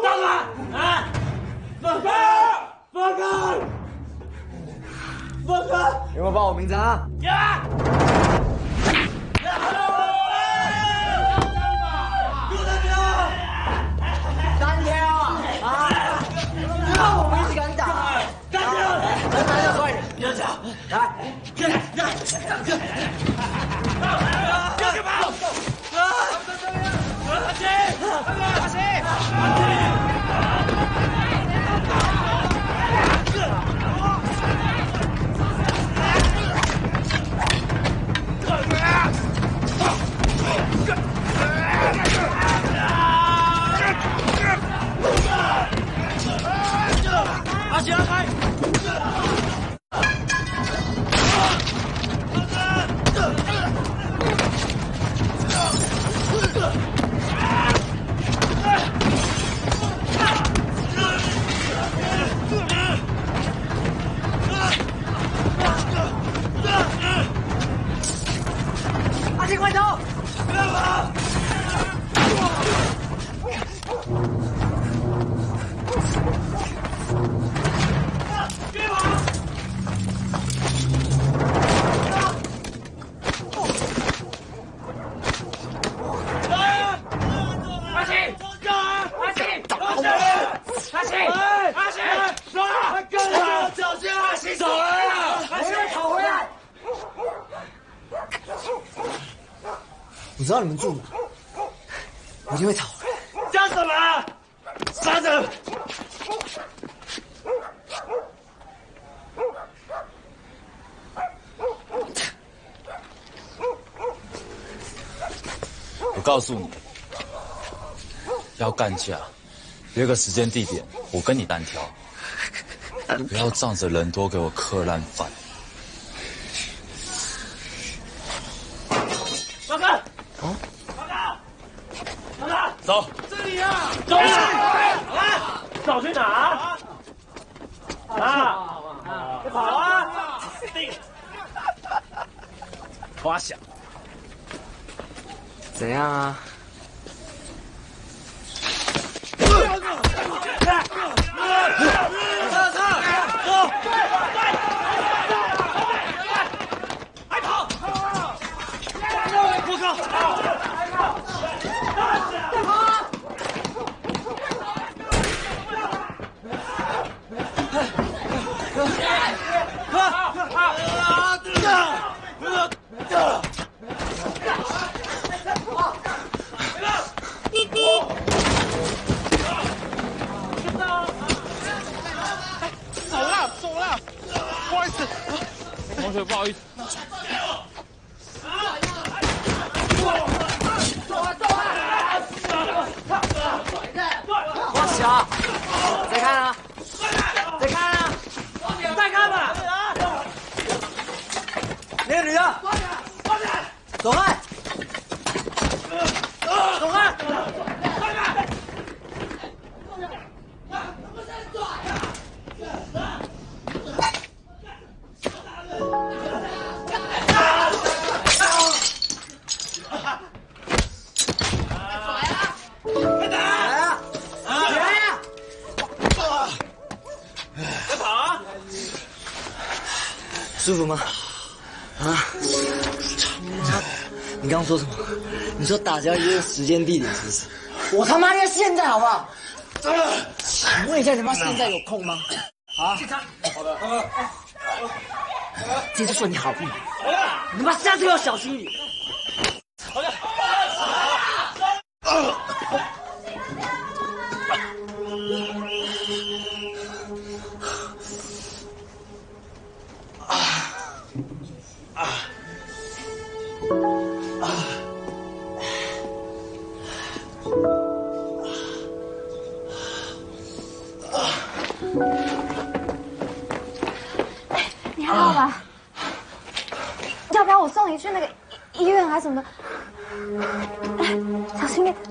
干嘛？啊！放开！放开！放开！ 有没有报我名字啊？ 有。 单挑啊！我们一起敢打！ 干掉！ 来，快点！ 别讲， 来， 干！干什么？阿星，阿星，阿星，阿开！ 阿星，快走！ 不要跑！别跑！阿星，干！阿星，阿星，阿星，阿星，走了！干了！小心！阿星走了！阿星跑回来！ 我知道你们住哪，我一定会讨回来。 干什么？杀人！ 我告诉你，要干架，约个时间地点，我跟你单挑，不要仗着人多给我磕烂饭。 报告！哦，报告！报告！ 走， 这里啊！走啊！走去哪？别跑啊！ 花想。 怎样啊？ 还跑！我靠！ 走了，不好意思，同学不好意思。 花小，再看啊！再看啊！ 再看吧！ 那个女的，走开！ 走开！ 舒服吗？啊？你刚刚说什么？你说打架约时间地点是不是？我他妈要现在好不好？请问一下，你妈现在有空吗？啊？好的。这次算你好运，你他妈下次要小心一点。好的。 你还好吧？要不要我送你去那个医院还是什么的？哎，小心点。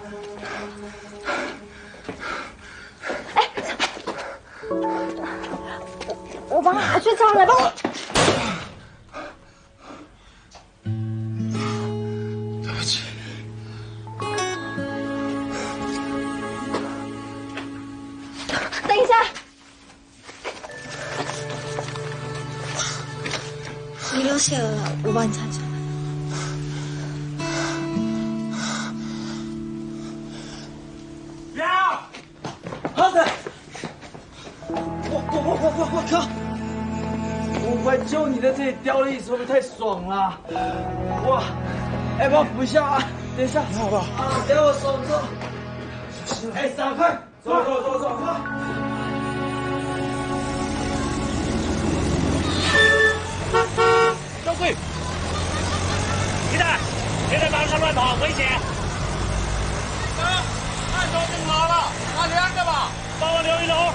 哎，我帮我去找人来帮我。 对不起。 等一下，你流血了，我帮你擦擦。 好的，我靠！我快救你在这里掉了一会不会太爽了？哇！哎，帮我扶一下啊！等一下，好不好？啊，给我手手。哎，3块，走，快！ 周贵，皮蛋，别在马路上乱跑，危险！按手定好了，那你按着吧，帮我留一楼。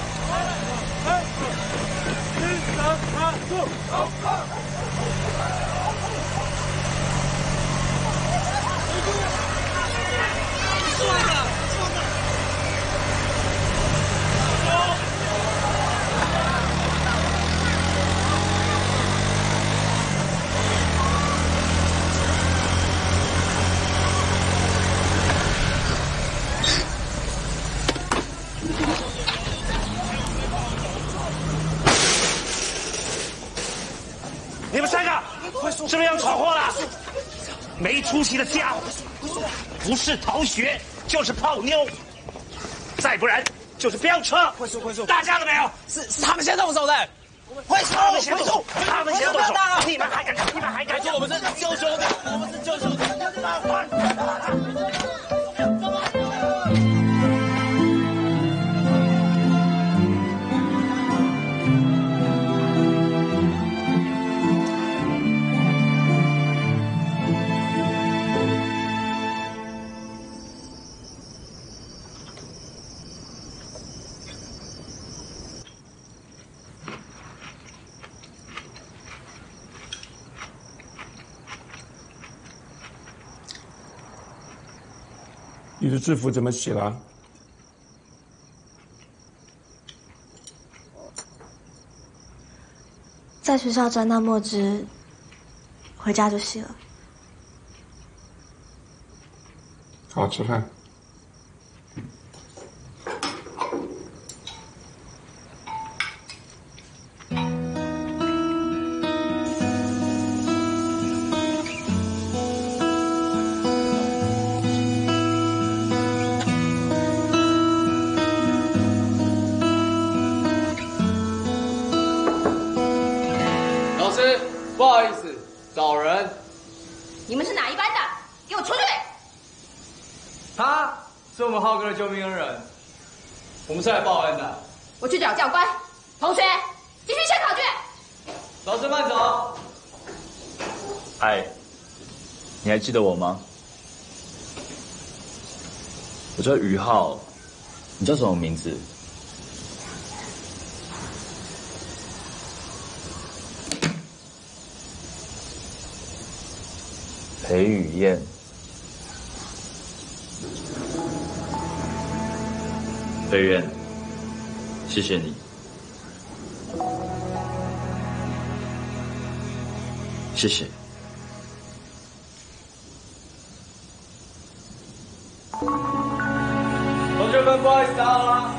你们3个是不是要闯祸了？没出息的家伙，不是逃学就是泡妞，再不然就是飙车。快速！打架了没有？ 是他们先动手的。快速！ 他们先动手！你们还敢？ 我们是救兄弟， 你的制服怎么洗了？ 在学校沾到墨汁，回家就洗了。 好，吃饭。 不好意思，找人。 你们是哪一班的？给我出去！ 他是我们浩哥的救命恩人，我们是来报恩的。 我去找教官。同学，继续写考卷。 老师慢走。 哎，你还记得我吗？我叫于浩，你叫什么名字？裴雨燕。裴雨燕，谢谢你。谢谢。 同学们，不好意思打扰了。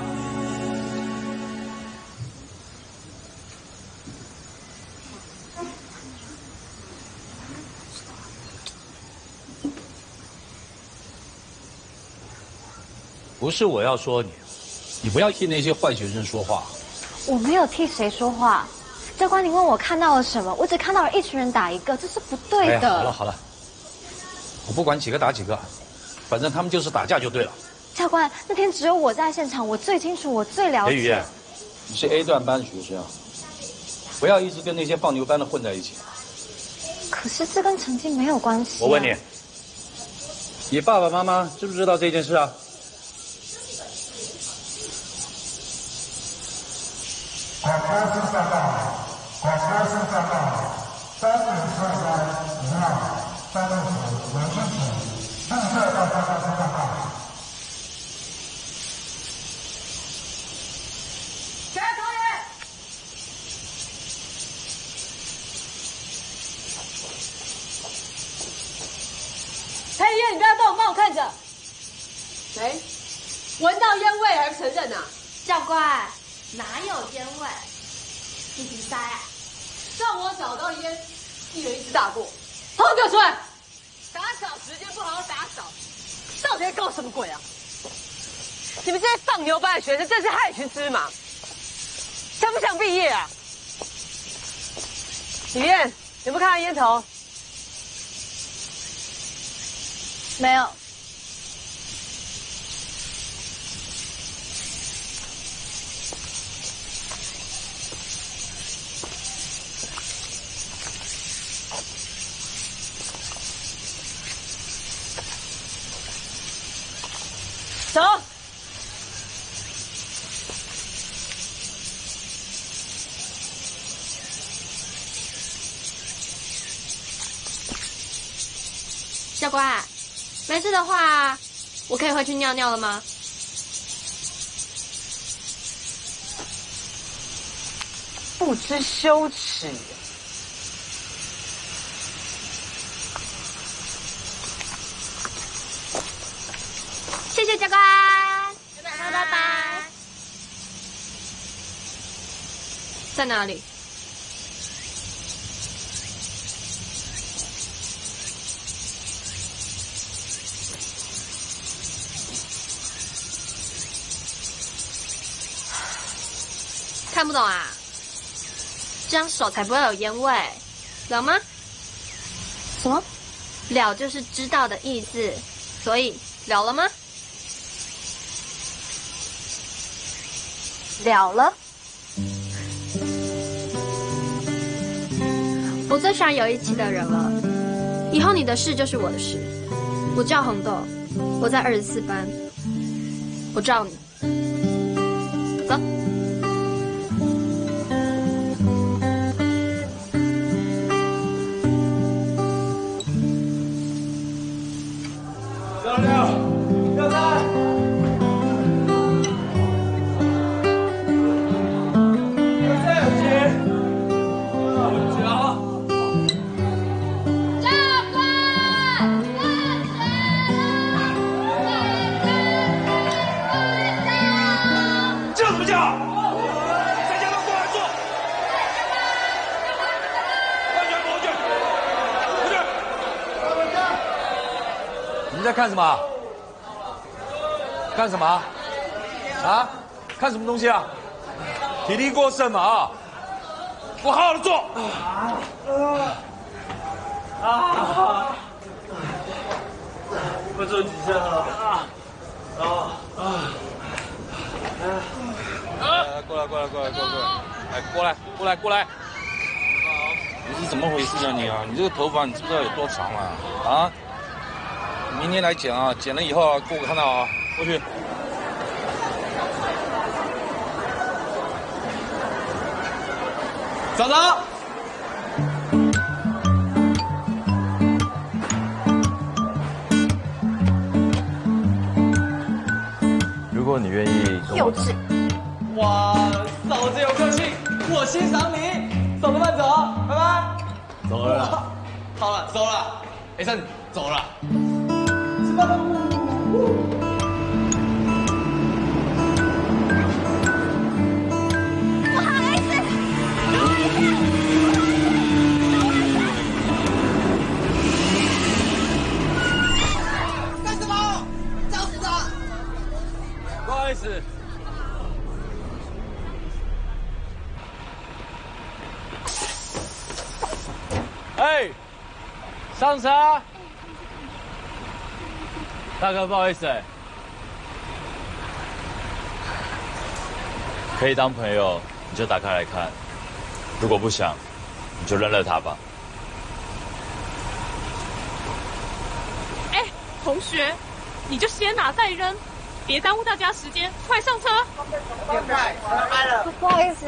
不是我要说你，你不要替那些坏学生说话。 我没有替谁说话。教官，你问我看到了什么？我只看到了一群人打一个，这是不对的。 哎，好了，我不管几个打几个，反正他们就是打架就对了。 教官，那天只有我在现场，我最清楚，我最了解。 裴雨燕，你是 A 段班学生，不要一直跟那些放牛班的混在一起。 可是这跟成绩没有关系。 我问你，你爸爸妈妈知不知道这件事啊？ 广播声报告，3点2班1号3路口文生处绿色道交通报告。 全同学， 裴雨燕，你不要动，帮我看着。 谁？闻到烟味还不承认啊？ 教官， 哪有烟味？你鼻塞啊？ 上我找到烟，一人一支大过，好好给我出来！打扫时间不好好打扫，到底在搞什么鬼啊？你们这些放牛班的学生真是害群之马，想不想毕业啊？李燕，有没有看到烟头？ 没有。 走。 教官，没事的话，我可以回去尿尿了吗？ 不知羞耻。 谢谢教官，拜拜。在哪里？看不懂啊？这样手才不会有烟味，了吗？ 什么？ 了就是知道的意思，所以了了吗？ 了了。 我最喜欢有义气的人了，以后你的事就是我的事。我叫红豆，我在24班，我罩你。走。 你在看什么？干什么？啊？看什么东西啊？体力过剩嘛啊！我好好的做。 我做几下了？ 过来！你是怎么回事啊你啊？你这个头发你知不知道有多长啊？啊？明天来剪啊，剪了以后啊，给我看到啊，过去。 早早。 如果你愿意跟我当， 哇，嫂子有个性，我欣赏你。嫂子慢走，拜拜。 走了。 好了，走了。A3走了。 不好意思。 干什么？找死他！ 不好意思。哎，上车。大哥，不好意思， 可以当朋友你就打开来看，如果不想，你就扔了它吧。 哎，同学，你就先拿再扔，别耽误大家时间，快上车。 不好意思。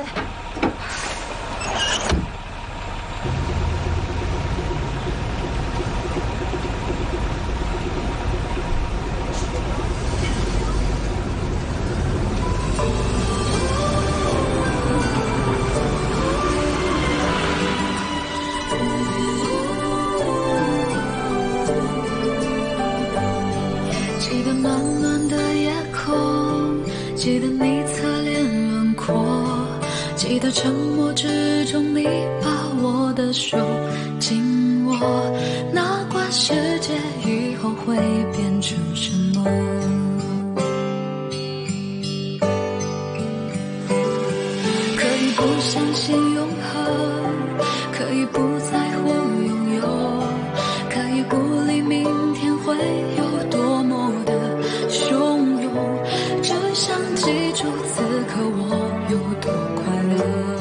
记得暖暖的夜空，记得你侧脸轮廓， 迫。记得沉默之中，你把我的手紧握，哪管世界以后会变成什么。可以不相信永恒，可以不在乎拥有，可以不理明天会有多么的汹涌，只想记住此刻我有多快乐。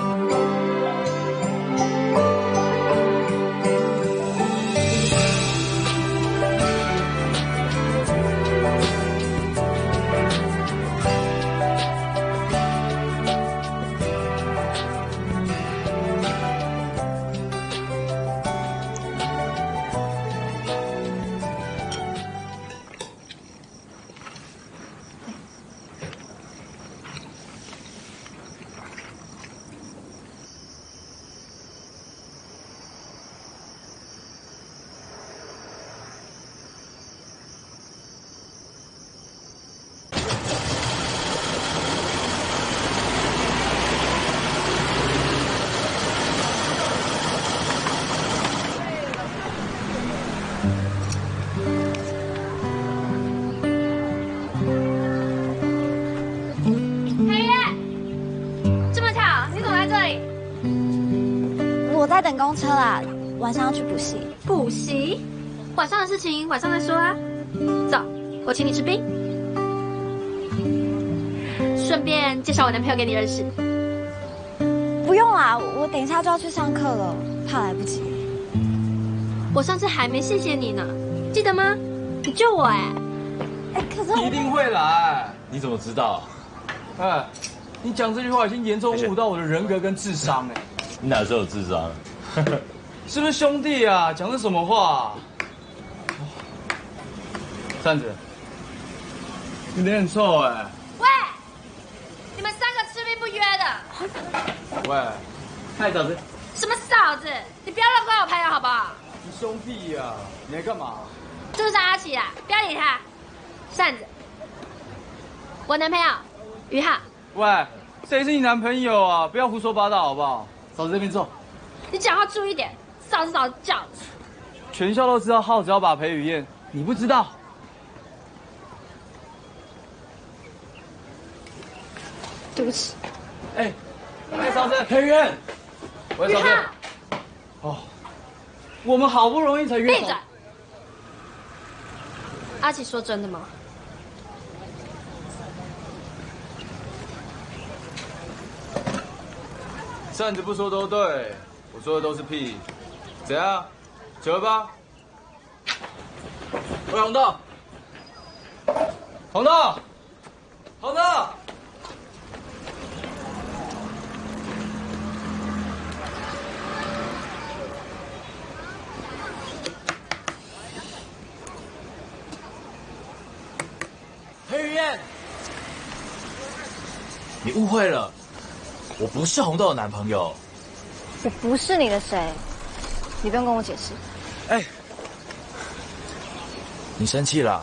等公车啦，晚上要去补习。 补习？晚上的事情晚上再说啊。走，我请你吃冰，顺便介绍我男朋友给你认识。 不用啦，我等一下就要去上课了，怕来不及。 我上次还没谢谢你呢，记得吗？你救我哎！ 可是一定会来。 你怎么知道？ 哎，你讲这句话已经严重侮辱到我的人格跟智商哎。 你哪时候有智商？ 是不是兄弟啊？讲的什么话？扇子，你脸很臭哎。 喂，你们三个吃冰不约的。 喂，嗨嫂子。 什么嫂子？你不要乱怪我朋友好不好？ 你兄弟呀，你来干嘛？ 就是阿奇啦，不要理他。扇子，我男朋友于浩。 喂，谁是你男朋友啊？不要胡说八道好不好？嫂子这边坐。 你讲话注意点，嫂子叫。 全校都知道浩子要把裴雨燕，你不知道？ 对不起。 哎，嫂子，裴雨燕。喂，嫂子。哦，我们好不容易才约。 闭嘴。阿奇说真的吗？ 扇子不说都对，我说的都是屁。怎样？928。喂，红豆，红豆，红豆。 裴雨燕，你误会了。我不是红豆的男朋友， 我不是你的谁，你不用跟我解释。 哎，你生气了？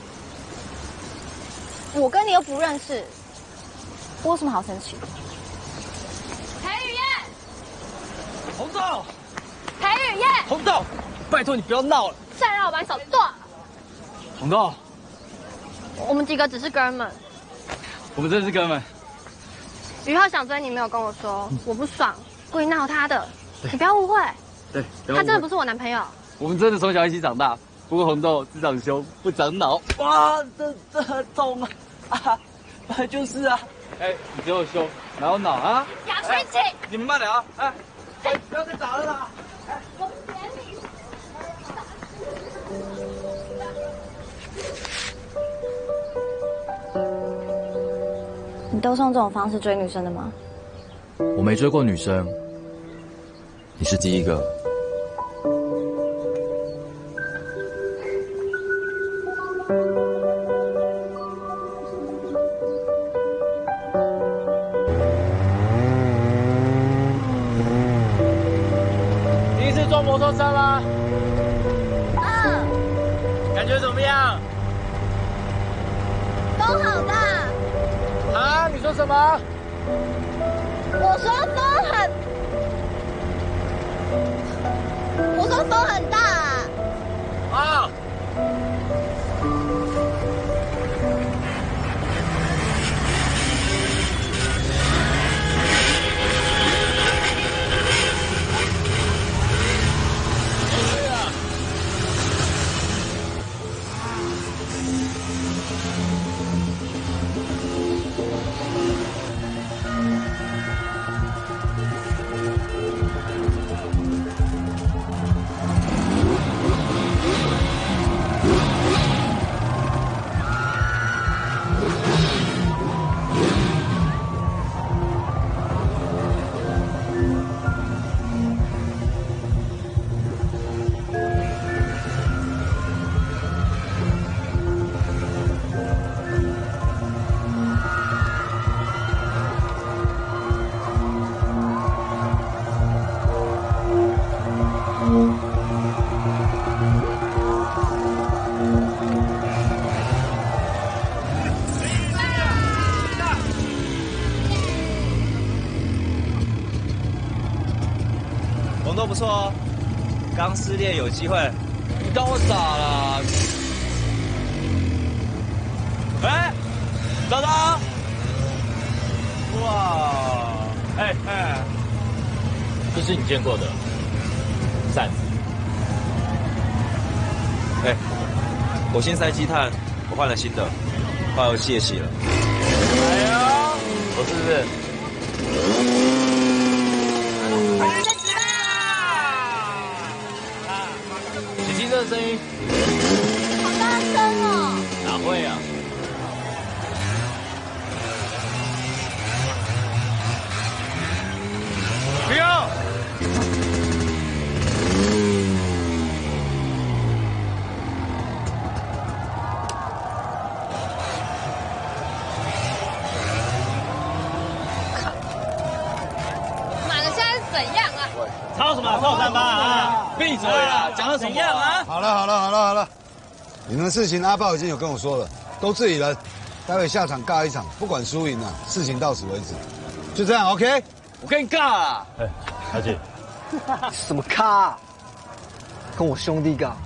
我跟你又不认识，我有什么好生气的？ 裴雨燕， 红豆， 裴雨燕， 红豆，拜托你不要闹了。 再让我把你手剁了。 红豆， 我们几个只是哥们。 我们真是哥们。 于浩想追你，没有跟我说，我不爽，故意闹他的。你不要误会。 对， 他真的不是我男朋友。 我们真的从小一起长大，不过红豆只长胸不长脑。哇，这很痛啊！就是啊。哎，你只有胸，哪有脑啊？ 雅琪琪， 你们慢点啊！哎，不要再打了啦！ 我扁你！ 你都是用这种方式追女生的吗？ 我没追过女生，你是第一个。 第一次坐摩托车吗？感觉怎么样？ 风好大。 啊？你说什么？ 我说风很大啊！ 红豆不错哦，刚失恋有机会。你当我傻了？哎，找到！哇，哎， 这是你见过的扇子。 哎，我新塞积碳，我换了新的，化油器也洗了。哎呀，我是不是？ 洗汽车的声音， 好大声哦！ 哪会啊？ 不要！ 妈的，现在是怎样啊？ 吵什么？吵三八啊！ 闭嘴啦！讲到怎样啊？ 好了，你们的事情阿豹已经有跟我说了，都自己人，待会下场尬一场，不管输赢啊，事情到此为止，就这样 ，OK？ 我跟你尬啊！ 哎，小姐， 什么咖啊？跟我兄弟尬。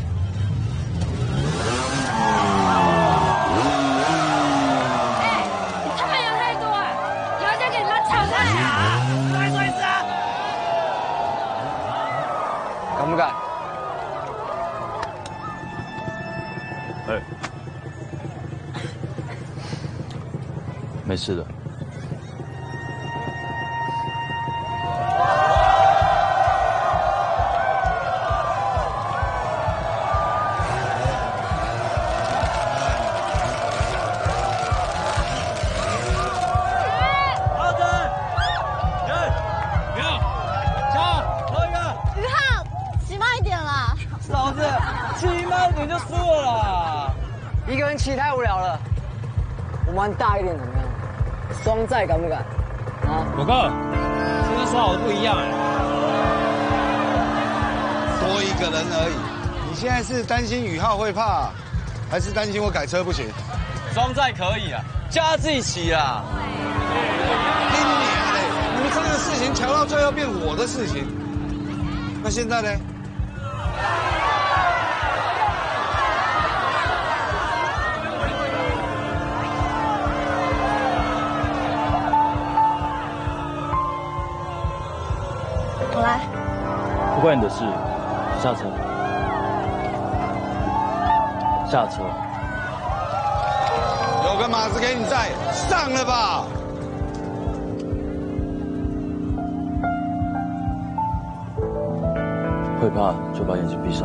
哎，你太阳太多了，以后再给你们炒菜啊！再说一次啊！ 敢不敢？ 哎，没事的。 一个人骑太无聊了，我们玩大一点怎么样？双载敢不敢？啊， 狗哥，这跟说好的不一样哎。 多一个人而已，你现在是担心宇浩会怕，还是担心我改车不行？ 双载可以啊，叫他自己骑啊。 你娘嘞！你们这个事情调到最后变我的事情，那现在呢？ 我来。 不关你的事，下车。下车。 有个马子给你载，上了吧。 会怕就把眼睛闭上。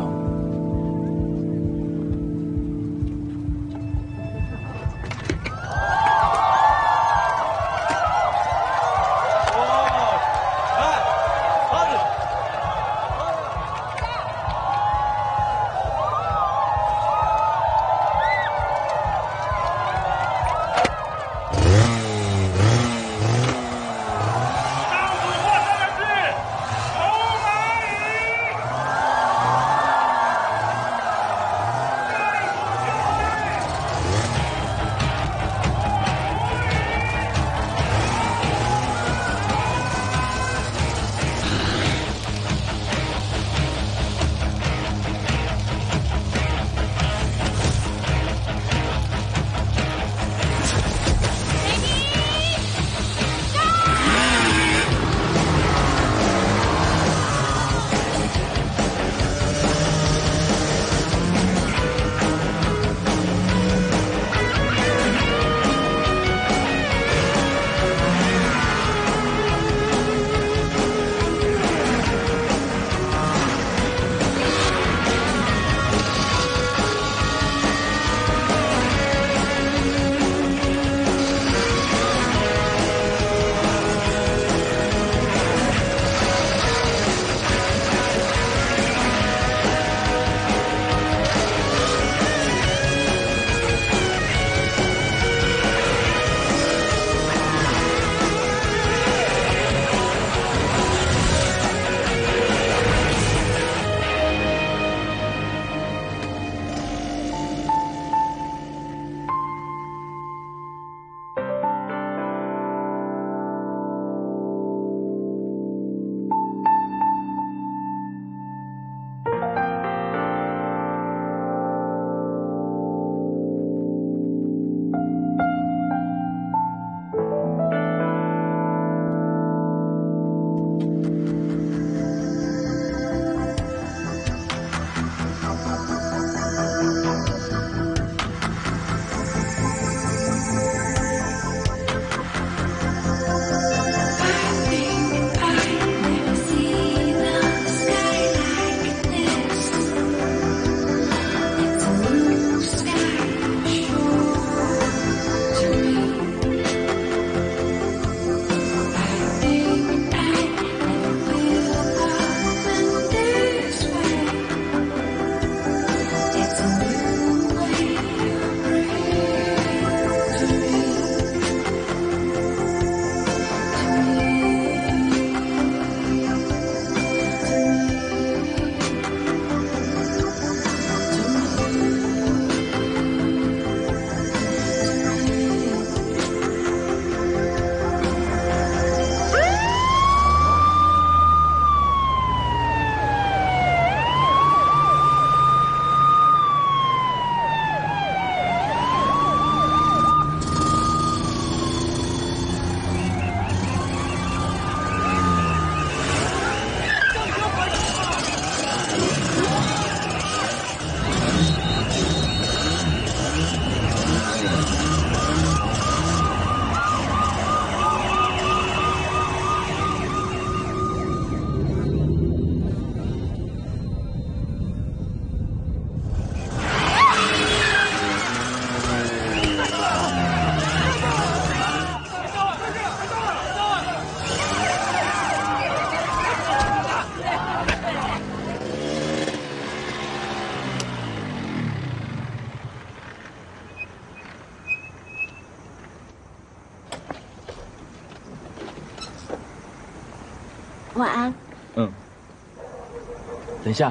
晚安。 嗯。等一下，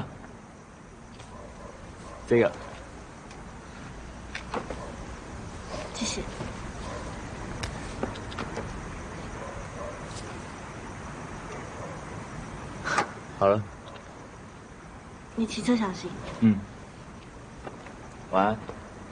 这个， 谢谢。 好了。 你骑车小心。 嗯。晚安。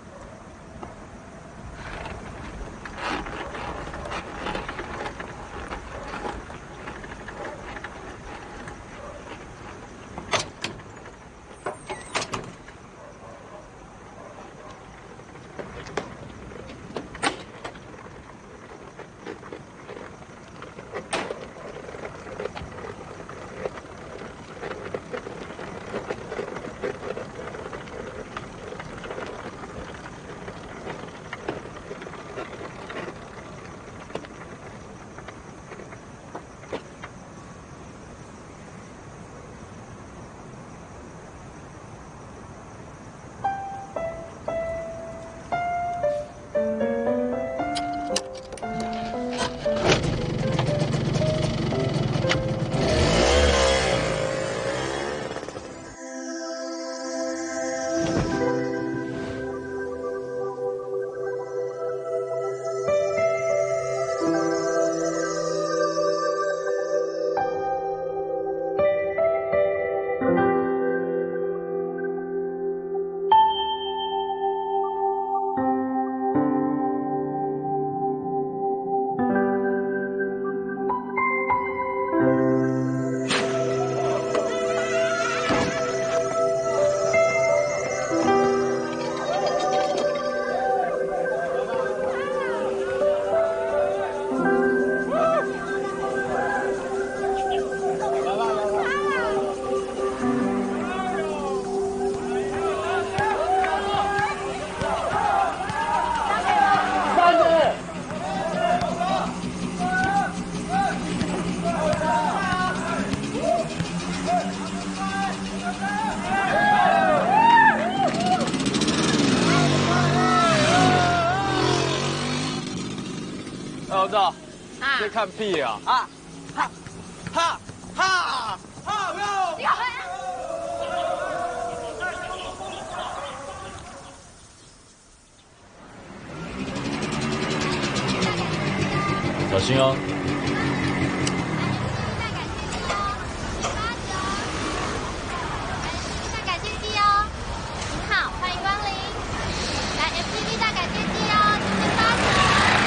老赵，在看屁啊！啊！哈！哈！哈！哈！不要！ 小心哦！ 大改阶梯哦！您好，欢迎光临。来 MTV 大改阶梯哦，请发球。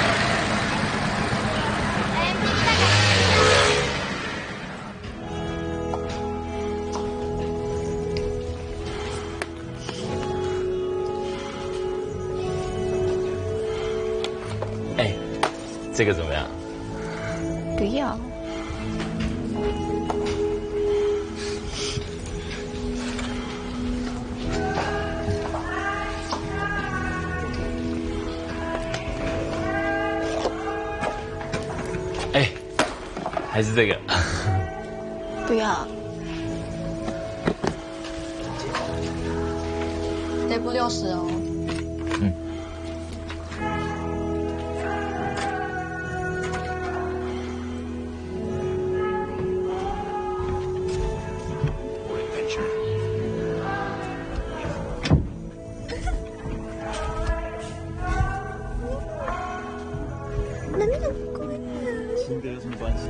来 MTV 大改阶梯哦。 哎，这个怎么样？ 不要。 哎，还是这个。 不要。 得付60哦。 嗯。性别有什么关系？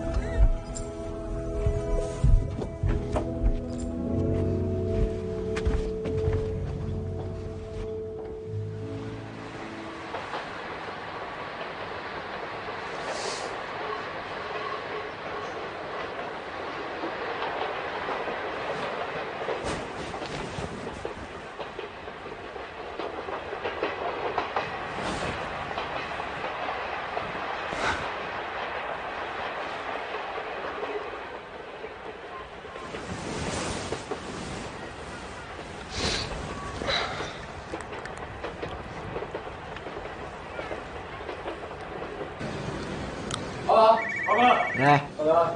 来， 大哥，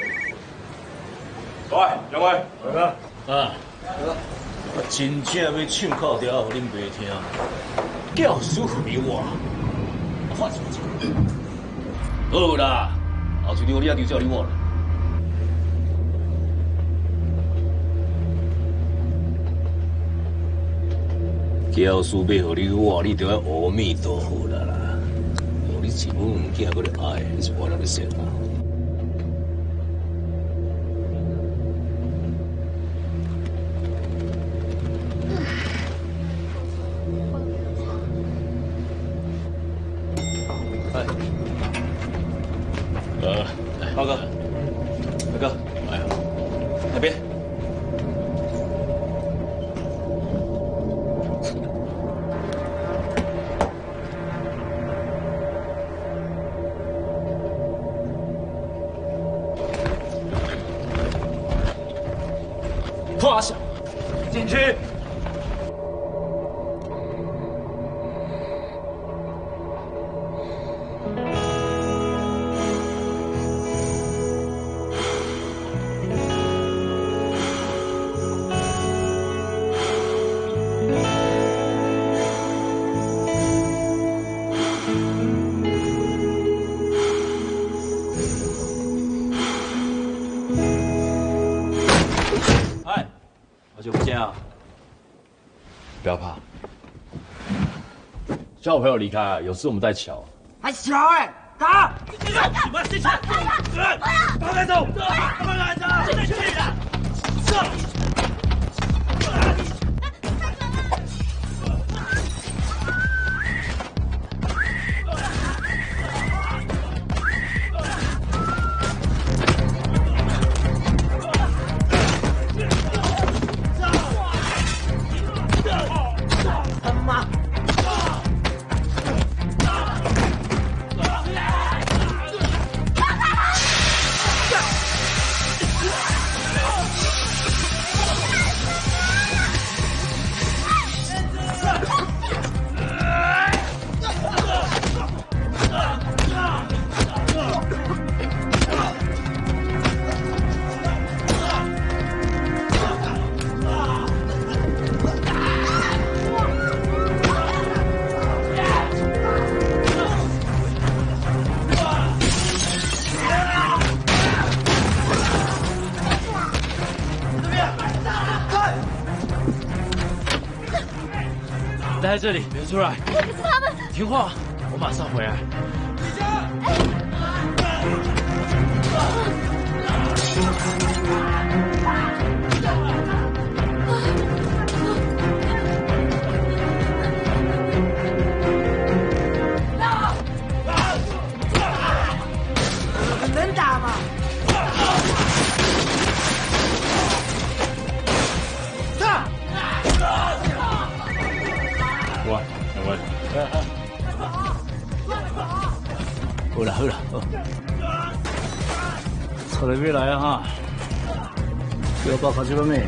喂，两位，大哥， 啊，我真正要唱靠调，互恁爸听，叫舒服你我，发什么好啦，后一场你也丢叫你我了。 教书要互你活，你就要阿弥陀佛啦啦。哦，你一母唔惊，搁着爱，你是活人的神啊！ 浩哥，大哥，哎呀，那边。 趴下，进去。 不要怕，叫我朋友离开，有事我们再瞧。 还小哎，打！ 什么事情？打开走！打开走！现在去了！上！ 待在这里，别出来。 可是他们听话，我马上回来。 能打吗？ 喂，喂，好了好了，差点别来啊哈！要报考这个妹。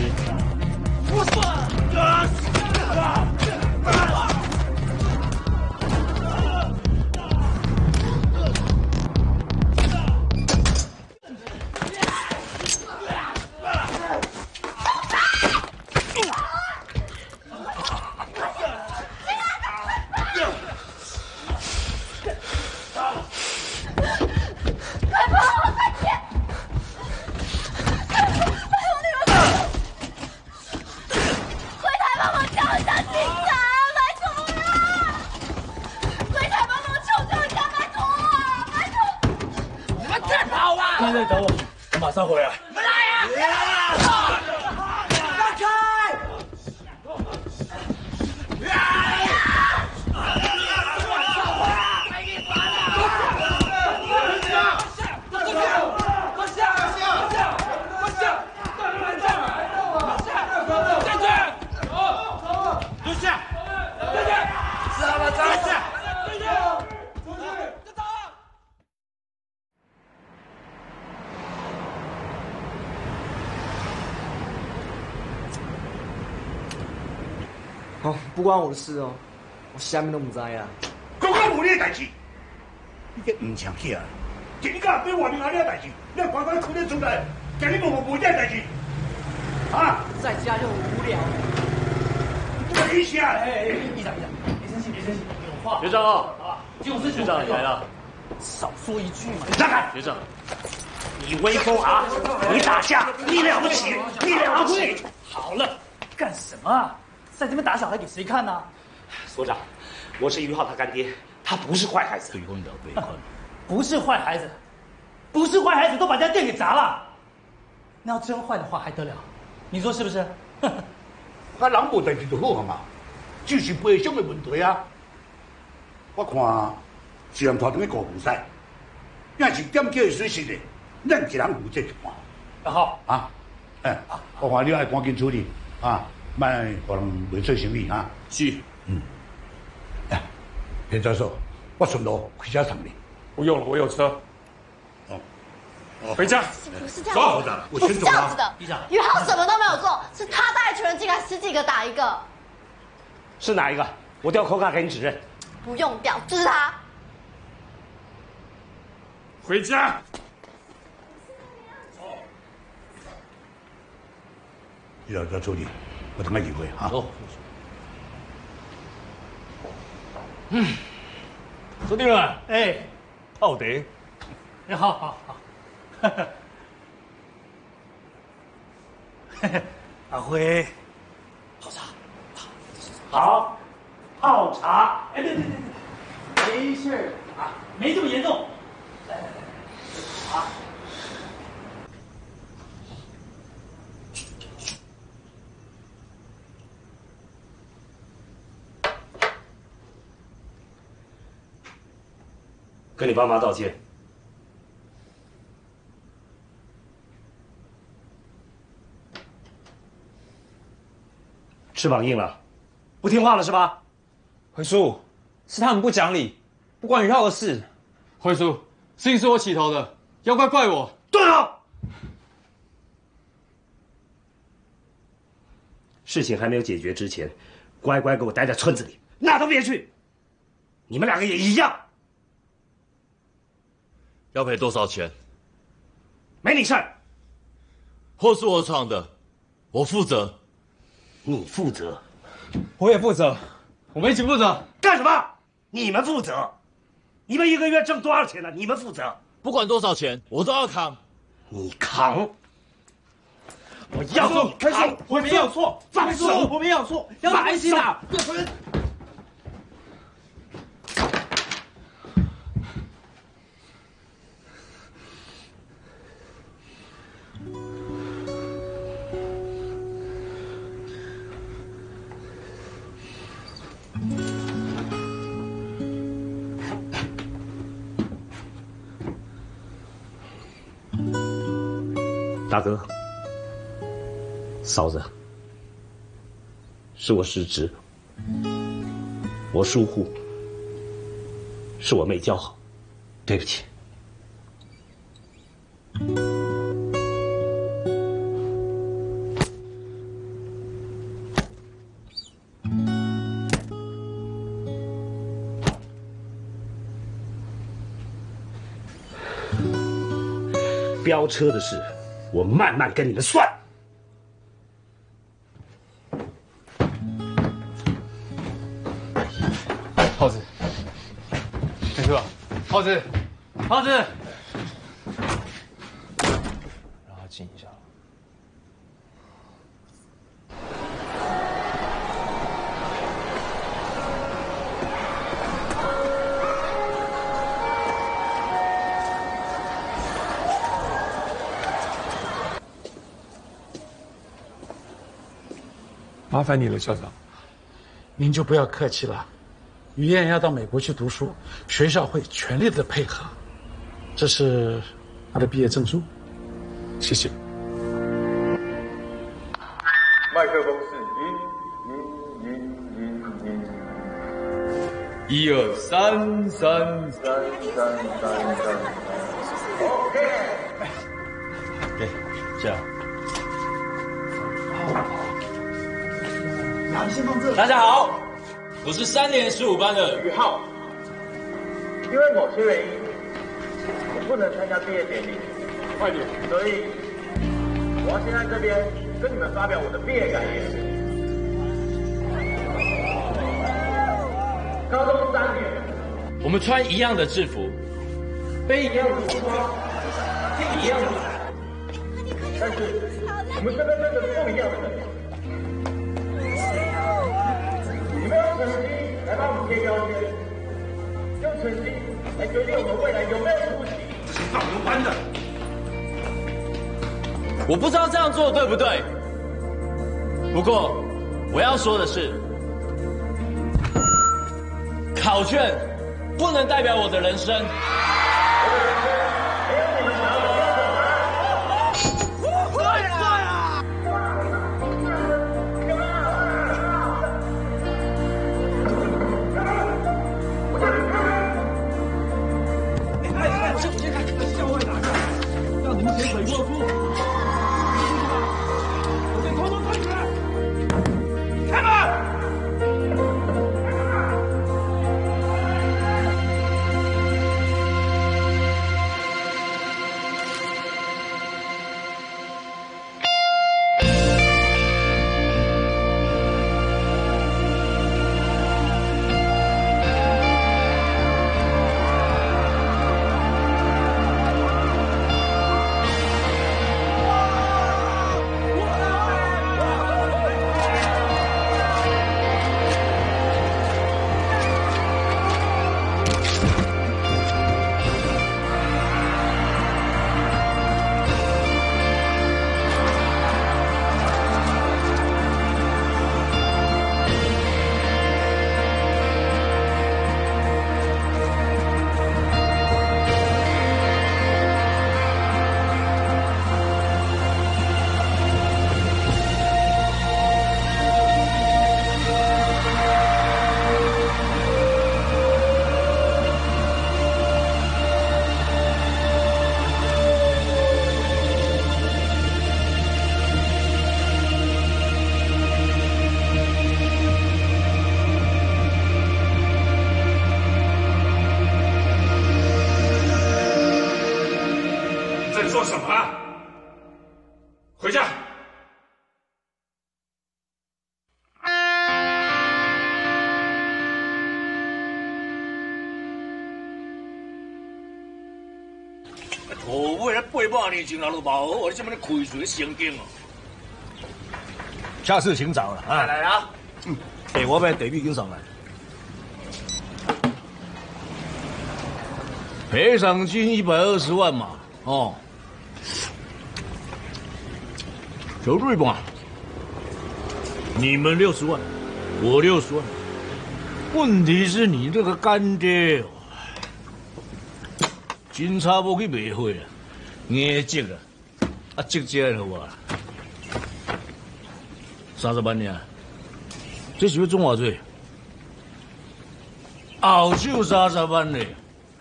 你在等我，我马上回来。 来呀！放开！哦，不关我的事哦，我下面都唔知啊。 讲讲有你的代志，你这唔强起来，真假对外面阿你的代志，你乖乖哭得出来，叫你无这代志，啊？ 在家就很无聊。 不理想。 医生，别生气，有话。 学长啊， 就是学长你来了， 少说一句嘛。 让开， 学长。 你威风啊！你打架，你了不起，你了不起！ 好了，干什么啊？ 在这边打小孩给谁看呢？ 所长，我是于浩他干爹，他不是坏孩子。 不是坏孩子，不是坏孩子都把这家店给砸了。那要真坏的话还得了？你说是不是？ 啊，人无代志就好嘛，就是赔偿的问题啊。我看是人拖长的高富赛，要是点叫的损失的，咱一人负责一半。 好啊，我看你爱赶紧处理啊，莫互人袂做生意啊。 是。 田教授，我顺路回家送你。 不用了，我有车。回家。 不是这样子的，不是这样子的。于浩什么都没有做，是他带一群人进来，10几个打一个。 是哪一个？我调扣卡给你指认。 不用调，就是他。 回家。 你老家处理，我等下机会啊。走。 兄弟们，泡茶。 好。阿辉，泡茶， 好，泡茶。 对，没事啊，没这么严重。来，茶。 跟你爸妈道歉。翅膀硬了，不听话了是吧？ 辉叔，是他们不讲理，不关于浩的事。 辉叔，事情是我起头的，要怪我。 对了，事情还没有解决之前，乖乖给我待在村子里，哪都别去。你们两个也一样。 要赔多少钱？ 没你事儿。 货是我闯的，我负责。 你负责， 我也负责，我们一起负责。 干什么？你们负责？你们一个月挣多少钱呢？你们负责。 不管多少钱，我都要扛。 你扛。我要你扛。 我没有错，放手，我没有错，要打一起打。 大哥，嫂子，是我失职，我疏忽，是我没教好，对不起。飙车的事，我慢慢跟你们算。 耗子，没事吧？耗子，耗子，让他静一下。 麻烦你了，校长。 您就不要客气了。于燕要到美国去读书，学校会全力的配合。这是她的毕业证书，谢谢。 麦克风是 1、2、3、3、3。 OK。 对，这样。大家好，我是3年15班的于浩。 因为某些原因，我不能参加毕业典礼， 快点！ 所以我要先在这边跟你们发表我的毕业感言。高中3年， 我们穿一样的制服， 背一样的书包，听一样的伞，但是我们身份证是不一样的人。 成绩来帮我们贴标签，用成绩来决定我们未来有没有出息。 这是放牛班的。 我不知道这样做对不对，不过我要说的是，考卷不能代表我的人生。 做什么？回家。 土尾咧800年前老都冇，我这么咧开水神经哦。 下次请早了啊！ 来啊！ 我把地皮经上来。赔偿金120万嘛，哦。就对吧？你们60万，我60万。问题是你这个干爹，警察无去卖货啊，硬积啊，积这好啊，30万呢，这是要总偌济？后手30万呢，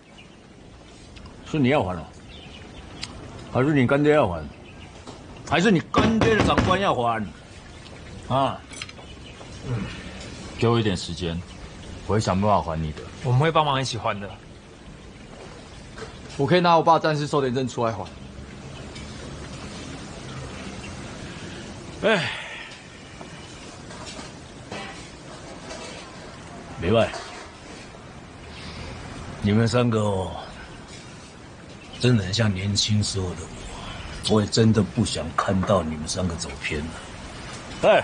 是你要还哦，还是你干爹要还？还是你干爹的长官要还？啊？ 给我一点时间，我会想办法还你的。 我们会帮忙一起还的。 我可以拿我爸暂时收点证出来还。 哎，没外，你们3个哦，真的很像年轻时候的我，我也真的不想看到你们3个走偏了。哎。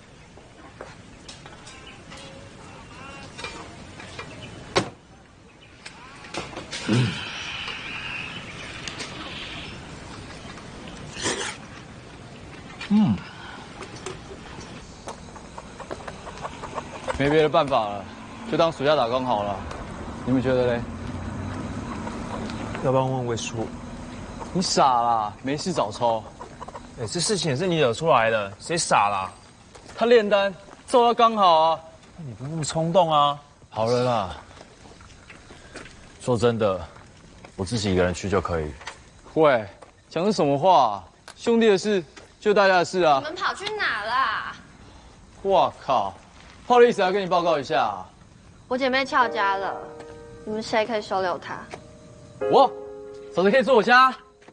没别的办法了，就当暑假打工好了。你们觉得嘞？ 要不要问魏叔？ 你傻啦，没事找抽。 哎，这事情也是你惹出来的，谁傻啦？ 他炼丹凑到刚好啊。 你不那么冲动啊？ 好了啦，说真的，我自己一个人去就可以。 喂，讲的什么话？兄弟的事就大家的事啊。 你们跑去哪啦？ 哇靠！不好意思啊，跟你报告一下。 我姐妹翘家了，你们谁可以收留她？ 我，嫂子可以住我家。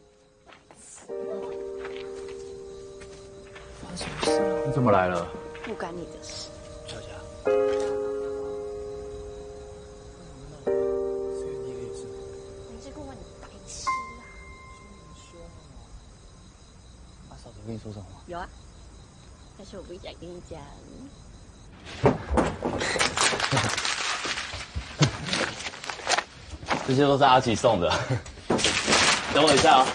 发生什么事了？你怎么来了？ 不干你的事。 翘家。 你这个问你白痴啊！ 嫂子跟你说什么？ 有啊，但是我不想跟你讲。 这些都是阿奇送的。等我一下啊。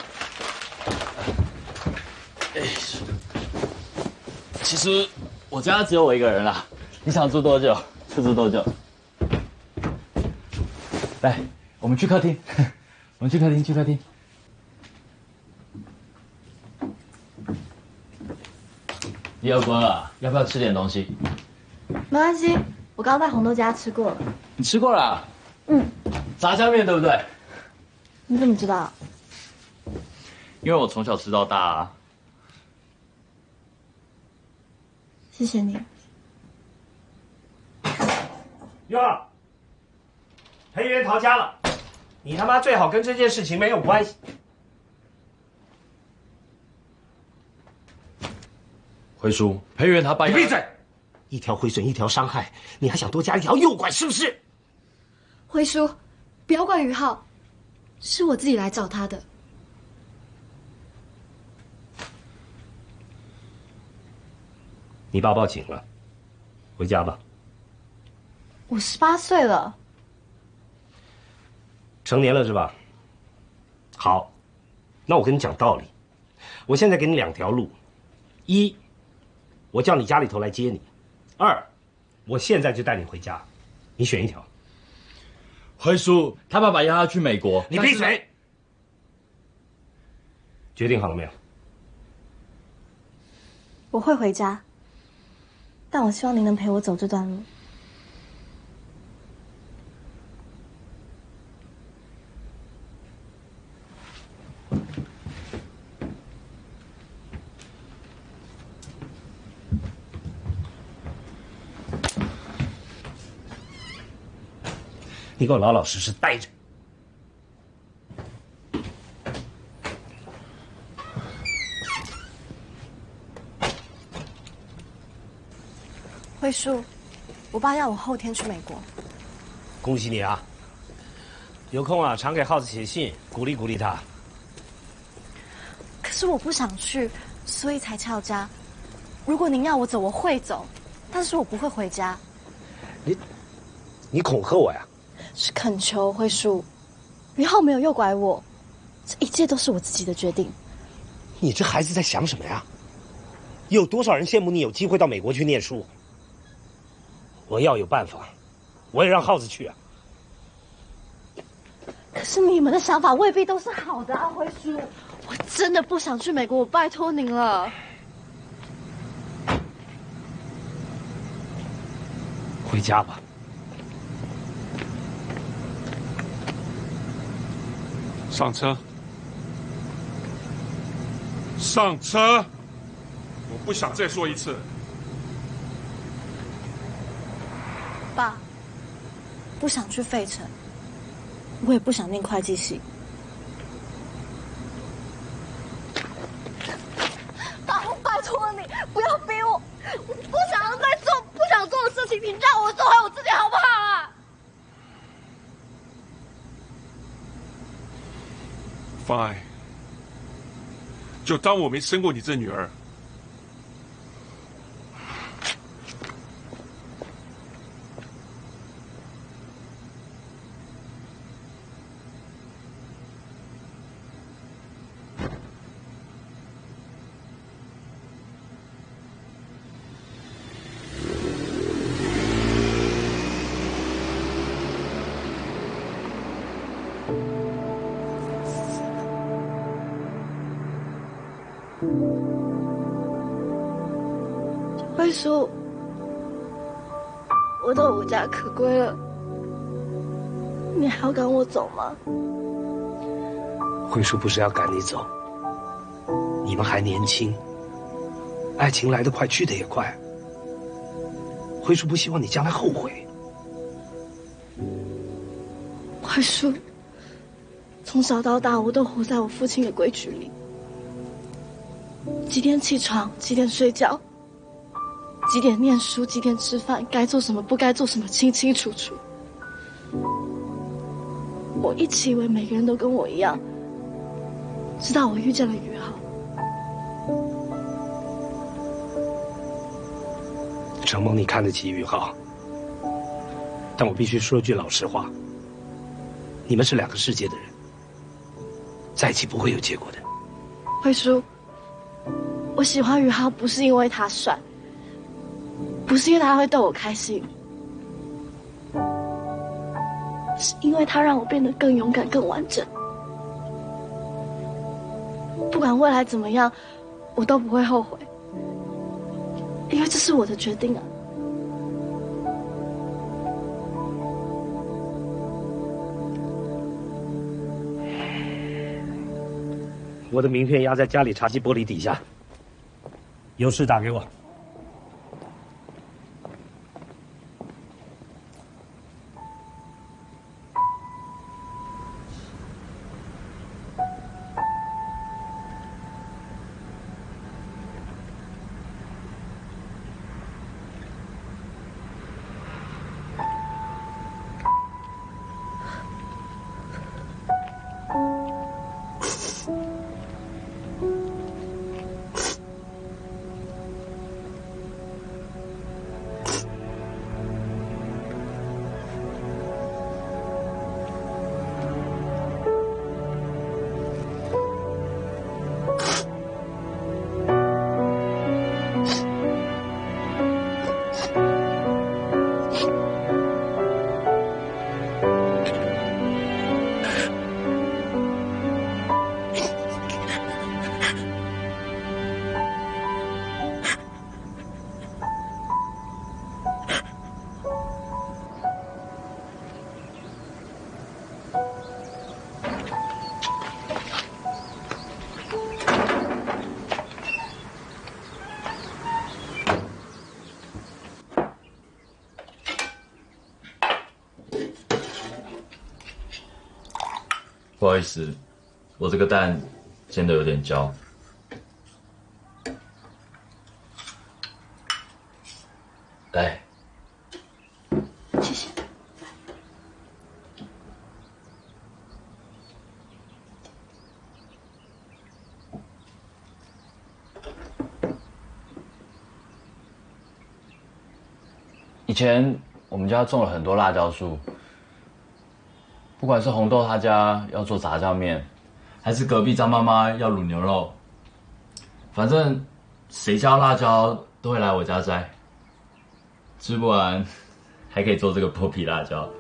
其实我家只有我一个人啦，你想住多久就住多久。来，我们去客厅，我们去客厅，去客厅。你饿过了，要不要吃点东西？ 没关系，我刚刚在红豆家吃过了。 你吃过了啊？ 嗯。 炸酱面对不对？ 你怎么知道？ 因为我从小吃到大啊。 谢谢你。 哟，裴元逃家了，你他妈最好跟这件事情没有关系。 辉叔，裴元他半夜…… 你闭嘴！一条毁损，一条伤害，你还想多加一条诱拐是不是？ 辉叔，不要怪于浩，是我自己来找他的。 你爸报警了，回家吧。 我18岁了， 成年了是吧？好，那我跟你讲道理。我现在给你2条路：一，我叫你家里头来接你；二，我现在就带你回家。你选一条。 辉叔，他爸爸要他去美国。 你闭嘴！决定好了没有？ 我会回家，但我希望您能陪我走这段路。 你给我老老实实待着。 辉叔，我爸要我后天去美国。 恭喜你啊！有空啊，常给耗子写信，鼓励鼓励他。 可是我不想去，所以才翘家。如果您要我走，我会走，但是我不会回家。 你恐吓我呀？ 是恳求，辉叔，于浩没有诱拐我，这一切都是我自己的决定。 你这孩子在想什么呀？有多少人羡慕你有机会到美国去念书？我要有办法，我也让耗子去啊。 可是你们的想法未必都是好的啊，辉叔，我真的不想去美国，我拜托您了。 回家吧。 上车！上车！我不想再说一次。 爸，不想去费城，我也不想念会计系。爸，我拜托你，不要逼我，我不想要再做不想做的事情，你让我做回我自己好不好啊 ？Fine， 就当我没生过你这女儿。 辉叔，我都无家可归了，你还要赶我走吗？ 辉叔不是要赶你走，你们还年轻，爱情来得快，去得也快。辉叔不希望你将来后悔。 辉叔，从小到大我都活在我父亲的规矩里，几点起床，几点睡觉。几点念书，几点吃饭，该做什么，不该做什么，清清楚楚。我一直以为每个人都跟我一样，直到我遇见了于浩。 承蒙你看得起于浩，但我必须说句老实话， 你们是两个世界的人，在一起不会有结果的。 辉叔，我喜欢宇浩不是因为他帅，不是因为他会逗我开心，是因为他让我变得更勇敢、更完整。不管未来怎么样，我都不会后悔，因为这是我的决定啊。 我的名片压在家里茶几玻璃底下，有事打给我。 不好意思，我这个蛋煎的有点焦。来， 谢谢。 以前我们家种了很多辣椒树。不管是红豆他家要做炸酱面，还是隔壁张妈妈要卤牛肉，反正谁家辣椒都会来我家摘，吃不完还可以做这个剥皮辣椒。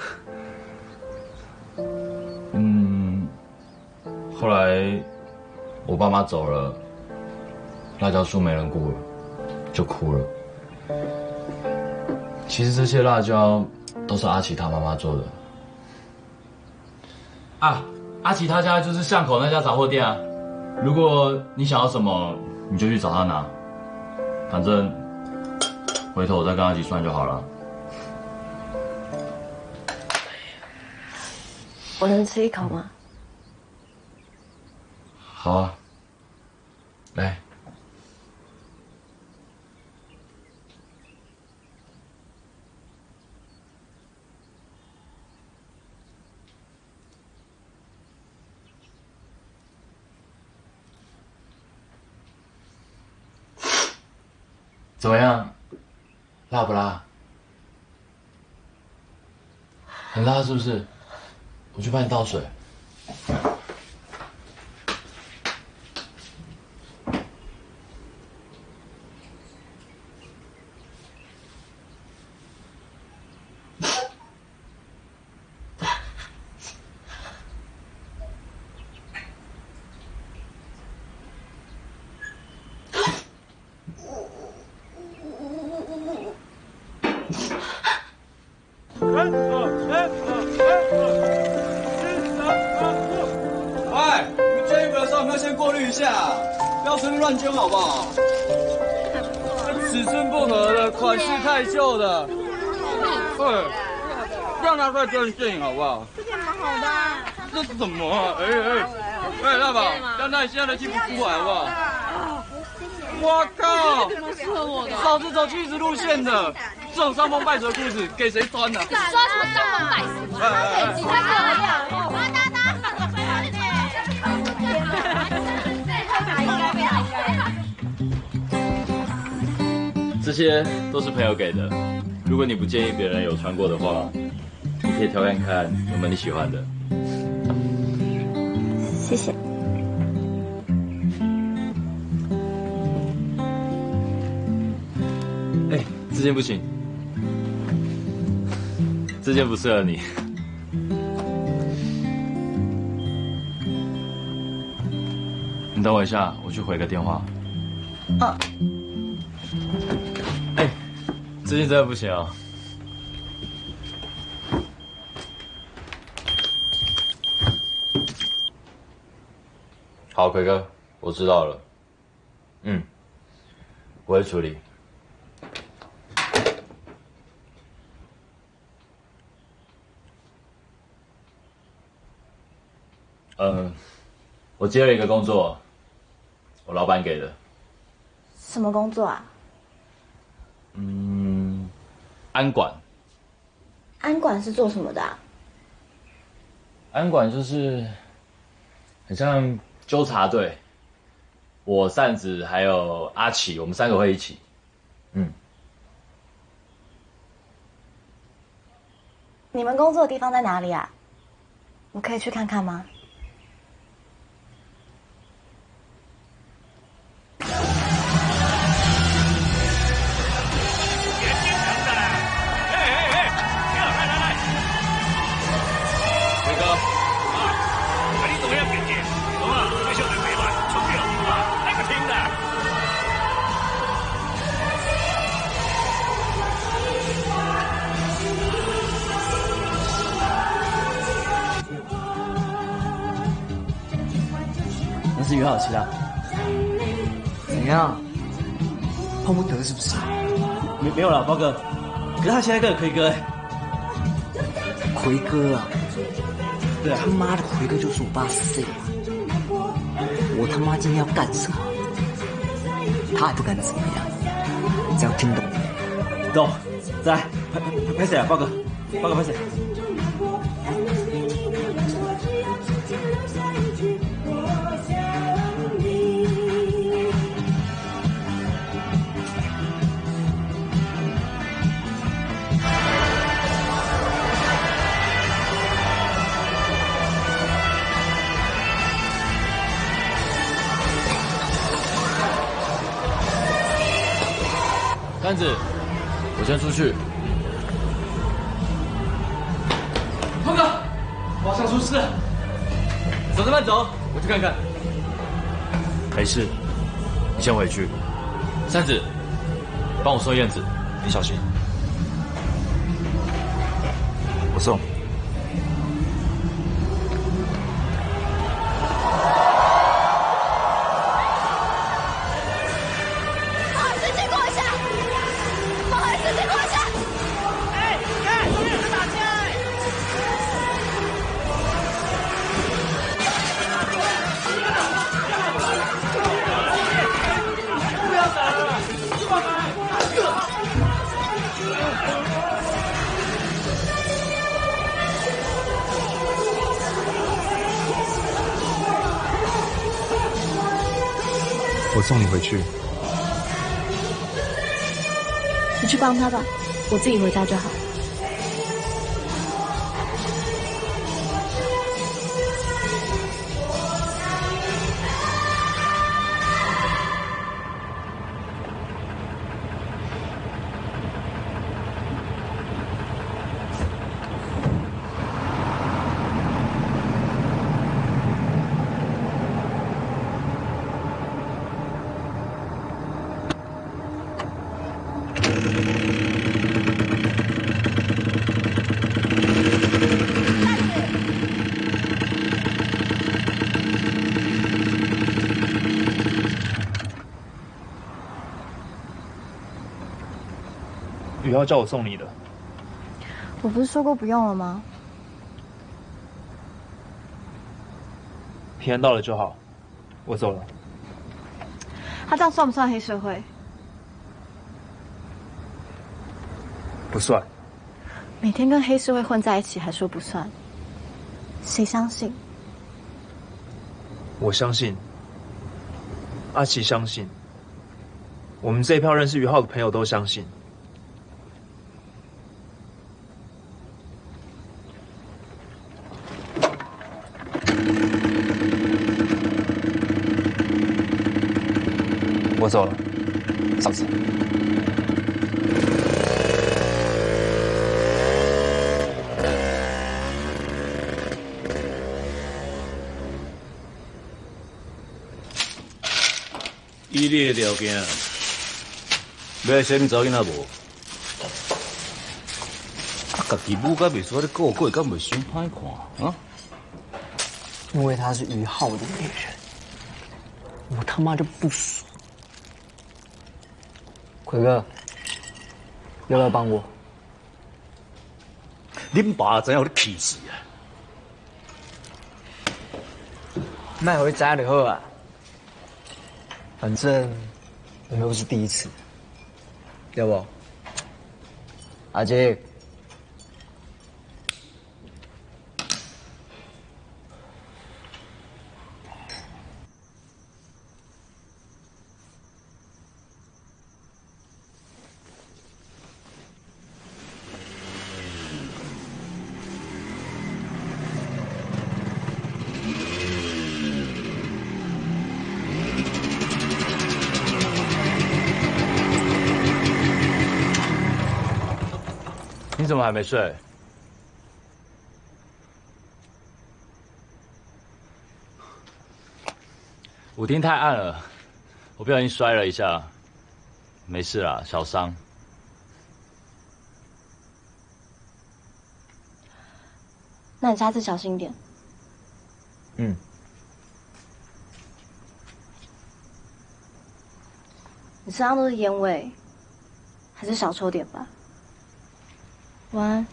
后来我爸妈走了，辣椒树没人顾了，就哭了。其实这些辣椒都是阿奇他妈妈做的。啊，阿奇他家就是巷口那家杂货店啊。如果你想要什么，你就去找他拿。反正回头我再跟阿奇算就好了。 我能吃一口吗？ 好啊，来。怎么样？辣不辣？很辣是不是？我去帮你倒水。 乱捐好不好？尺寸不合的，款式太旧的，对，让他再捐摄影好不好？ 这件蛮好的啊。 这是什么啊？大宝，让他现在的衣服出来好不好？我靠！ 蛮适合我的。 老子走气质路线的，这种伤风败俗的裤子给谁穿呢？ 你说什么伤风败俗？他给其他人呀！ 这些都是朋友给的，如果你不介意别人有穿过的话，你可以挑看看有没有你喜欢的。 谢谢。 哎，这件不行，这件不适合你。你等我一下，我去回个电话。 嗯。 哎，这件真的不行啊。好，奎哥，我知道了。我会处理。我接了一个工作，我老板给的。 什么工作啊？ 安管。 安管是做什么的啊？ 安管就是很像纠察队，我扇子还有阿奇，我们3个会一起。 你们工作的地方在哪里啊？我可以去看看吗？ 是约好期的。怎样？碰不得是不是？没有了，包哥。可是他现在跟奎哥奎哥啊？对啊。他妈的，奎哥就是我爸4岁嘛。我他妈今天要干什么，他还不敢怎么样。只要听懂。懂。再来，拍谁啊？包哥，包哥拍谁？ 杆子，我先出去。 胖哥，我好像出事了。走着慢走，我去看看。 没事，你先回去。扇子，帮我送燕子，你小心。我送。 我送你回去。 你去帮他吧，我自己回家就好。 雨浩叫我送你的。 我不是说过不用了吗？ 平安到了就好，我走了。 他这样算不算黑社会？ 不算。 每天跟黑社会混在一起还说不算，谁相信？ 我相信，阿奇相信，我们这一票认识于浩的朋友都相信。 我走了，上次。 以你的条件，要先找囡仔无？家己母甲袂说你顾过，敢袂伤歹看啊？ 因为他是于浩的女人，我他妈就不爽。奎哥，要不要帮我？ 恁爸怎有你气势啊？ 卖回家就好啊。反正我们又不是第一次，要不？阿杰。 你怎么还没睡？舞厅太暗了，我不小心摔了一下，没事啦，小伤。 那你下次小心一点。 嗯。 你身上都是烟味，还是少抽点吧。晚安。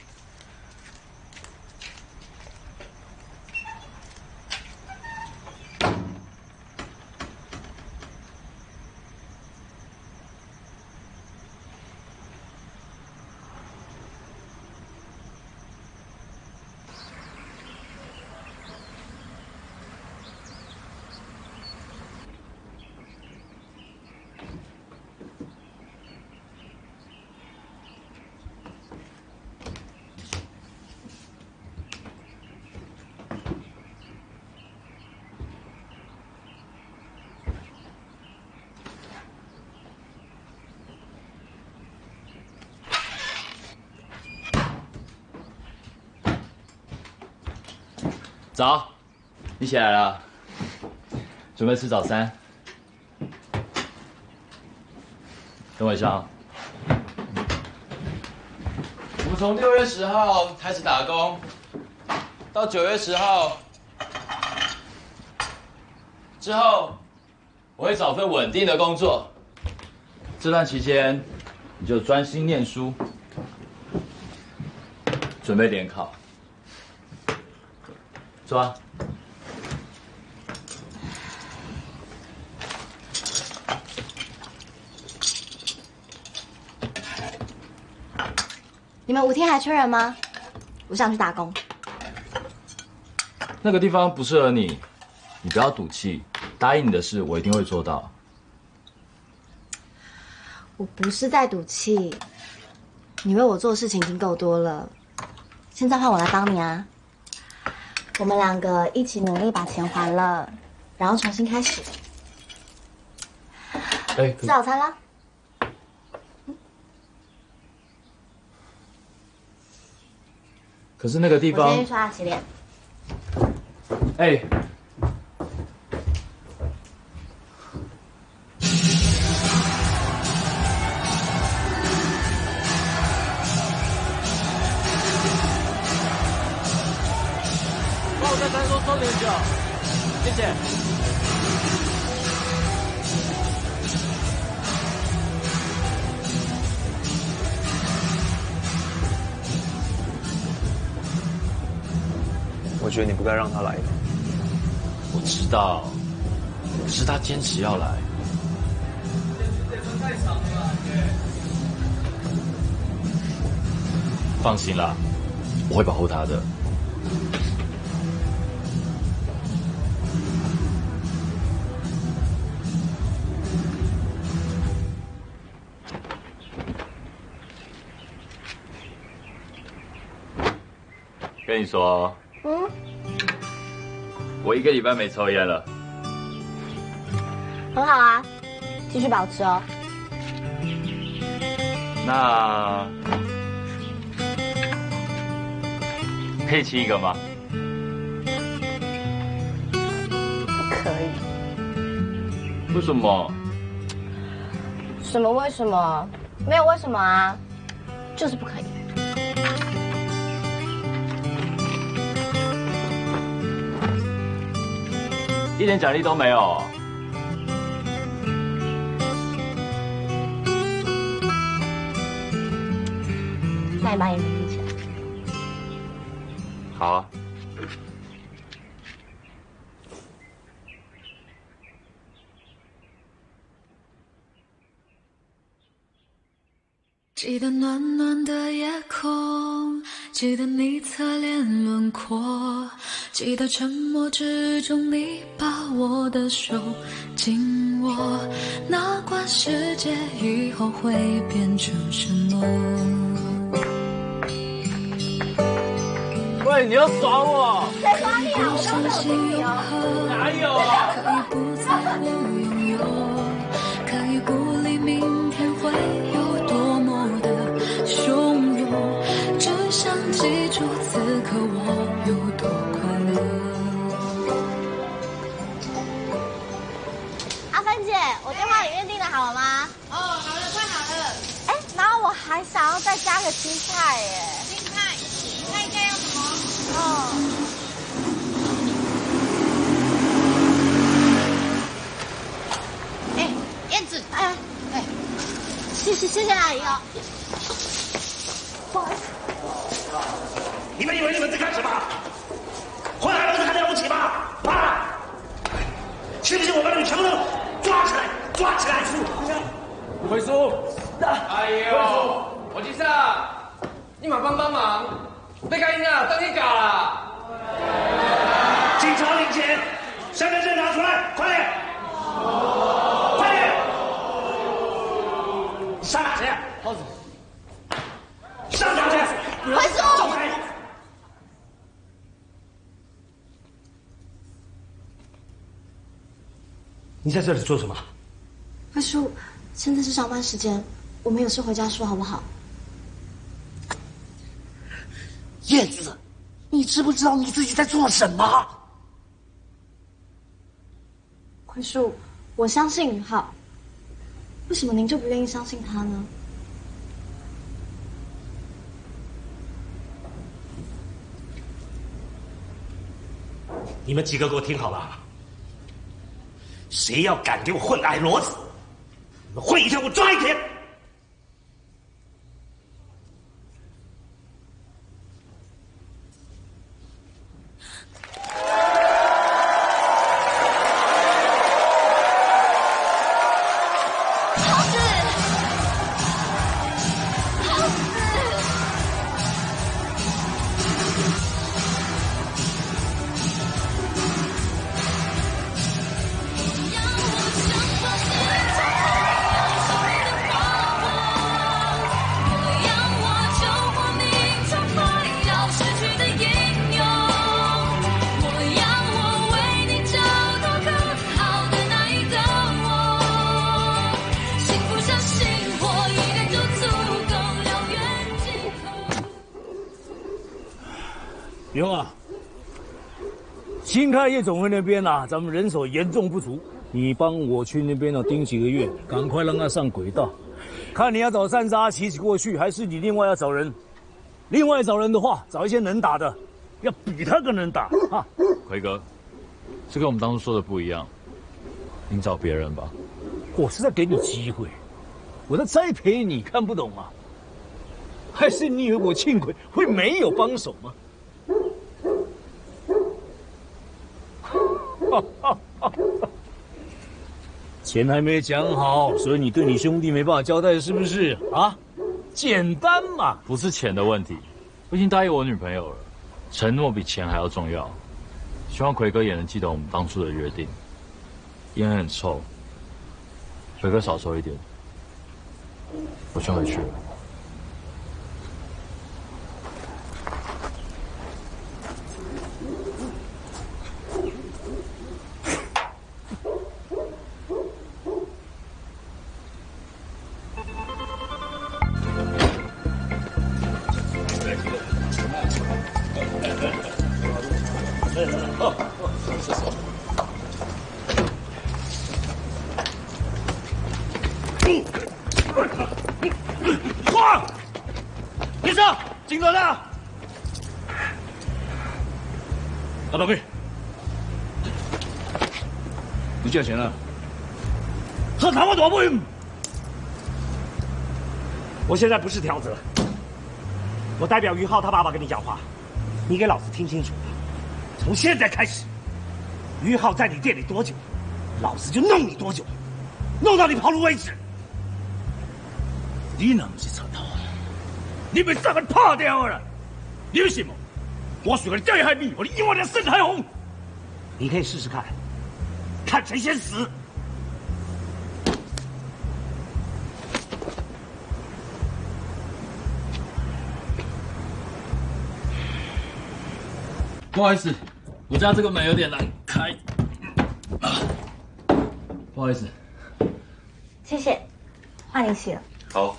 早，你起来了，准备吃早餐。跟我上。我们从6月10号开始打工，到9月10号之后，我会找份稳定的工作。这段期间，你就专心念书，准备联考。走啊！ 你们5天还缺人吗？我想去打工。 那个地方不适合你，你不要赌气。答应你的事，我一定会做到。 我不是在赌气，你为我做的事情已经够多了，现在换我来帮你啊！我们2个一起努力把钱还了，然后重新开始。吃早餐啦。 可是那个地方， 我先去刷牙洗脸。 帮我在餐桌收点酒，谢谢。 我觉得你不该让他来的。 我知道，可是他坚持要来。放心啦，我会保护他的。跟你说，我1个礼拜没抽烟了。 很好啊，其继续保持哦。 那可以亲一个吗？ 不可以。 为什么？ 什么为什么？没有为什么啊，就是不可以。 一点奖励都没有。 那你把眼睛闭起来。 好啊。 记得暖暖的夜空，记得你侧脸轮廓，记得沉默之中你把我的手紧握，哪管世界以后会变成什么。 喂，你要耍我？ 谁耍你啊？我刚刚有你哦。 哪有啊？ 可以不在乎拥有，可以不理明天会有多么的汹涌，只想记住此刻我有多快乐。 阿芬姐，我电话里面订的好了吗？ 哦，好了，快好了。 哎，然后我还想要再加个青菜耶。 青菜，你看一下要什么？ 哦。 哎，燕子， 哎，谢谢阿姨哦。不好意思。 你们以为你们在干什么？活来了不是还了不起吗？啊！信不信我把你们全部都抓起来？抓起来！ 回叔，哎呦，我记上，你马帮忙，别干音啊，当天搞啦。 警察领钱，身份证拿出来，快点！快点！上哪去？耗子。上哪去？ 回叔。 走开！你在这里做什么？ 快叔，现在是上班时间，我们有事回家说好不好？ 燕子，你知不知道你自己在做什么？ 快叔，我相信宇浩，为什么您就不愿意相信他呢？ 你们几个给我听好了，谁要敢给我混矮骡子，你们混一天我抓一天。 云啊，新开夜总会那边啊，咱们人手严重不足，你帮我去那边盯几个月，赶快让他上轨道。看你要找三沙琪琪过去，还是你另外要找人？另外找人的话，找一些能打的，要比他更能打啊！ 奎哥，这跟我们当初说的不一样，您找别人吧。 我是在给你机会，我在栽培你，看不懂吗？还是你以为我庆奎会没有帮手吗？钱还没讲好，所以你对你兄弟没办法交代，是不是啊？简单嘛， 不是钱的问题，我已经答应我女朋友了，承诺比钱还要重要。希望奎哥也能记得我们当初的约定。烟很臭，奎哥少抽一点。我先回去了。 金轮啊！拿刀去。你借钱了？喝他妈多不用！ 我现在不是条子了，我代表于浩他爸爸跟你讲话，你给老子听清楚了。从现在开始，于浩在你店里多久，老子就弄你多久，弄到你跑路为止。 你若不是贼头，你被早个拍掉了。你要信吗？我随个掉一海米，我你永远生海红。 你可以试试看，看谁先死。 不好意思，我家这个门有点难开。不好意思。 谢谢，换你洗了。 好。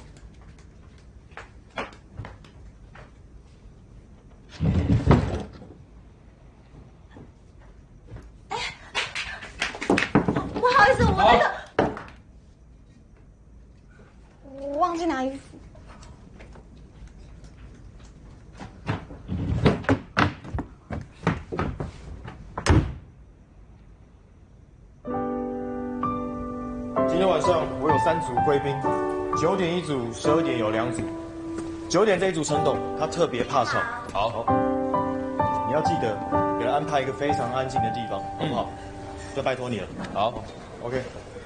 不好意思，我那个，我忘记拿衣服。 今天晚上我有3组贵宾，9点1组，12点有2组。9点这一组陈董，他特别怕吵。好，你要记得给他安排一个非常安静的地方，好不好？就拜托你了。好 ，OK。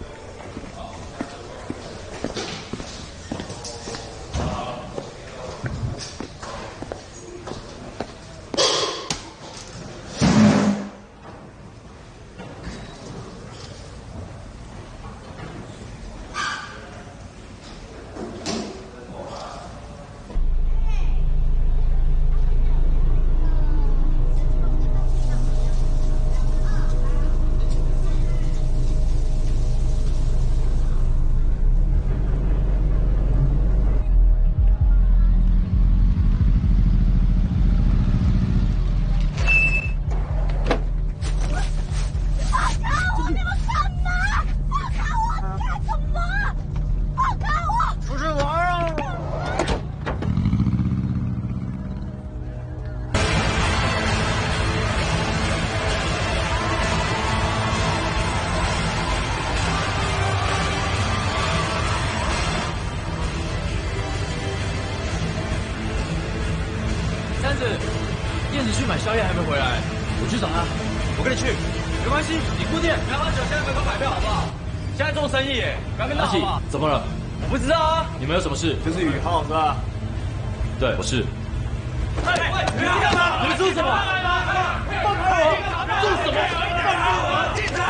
燕子去买宵夜还没回来，我去找他。我跟你去，没关系，你顾店，不要喝酒，现在门口买票好不好？现在做生意耶，不要跟他好不好？怎么了？我不知道啊。你们有什么事？ 就是宇浩是吧？ 对，我是。 喂，你们干嘛？你们做什么？放开我！做什么？警察！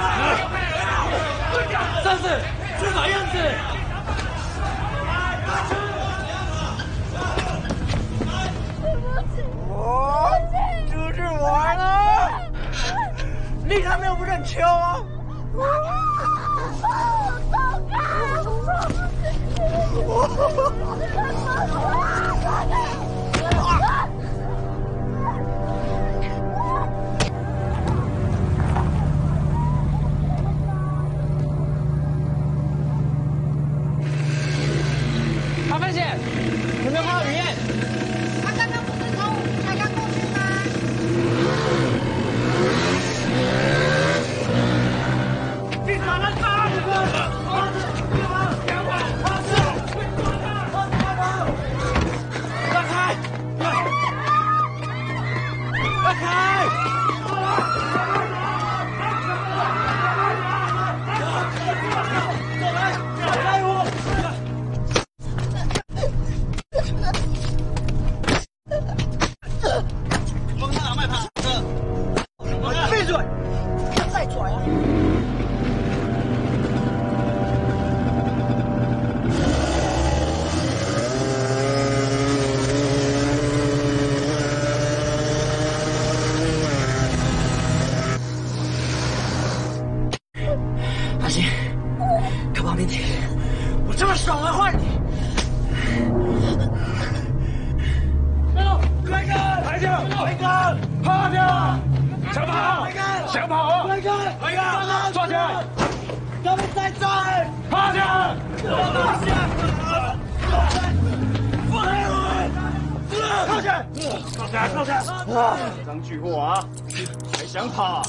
三子，去哪样子？ 我出去玩了，你还没有不认球啊？ 阿芬姐，有没有看到雨燕？她刚刚不是从才刚过去吗？ 警察来抓！让开！让开！来我！帮他拿麦帕车。闭嘴！再拽啊！阿星，靠旁边点，我这么爽来换你。来根，来根，来根，趴掉，想跑，想跑，来根，来根，抓起来，他们在这，趴下，放下，放开我，趴下。 放下，放下！张巨货啊，还想跑？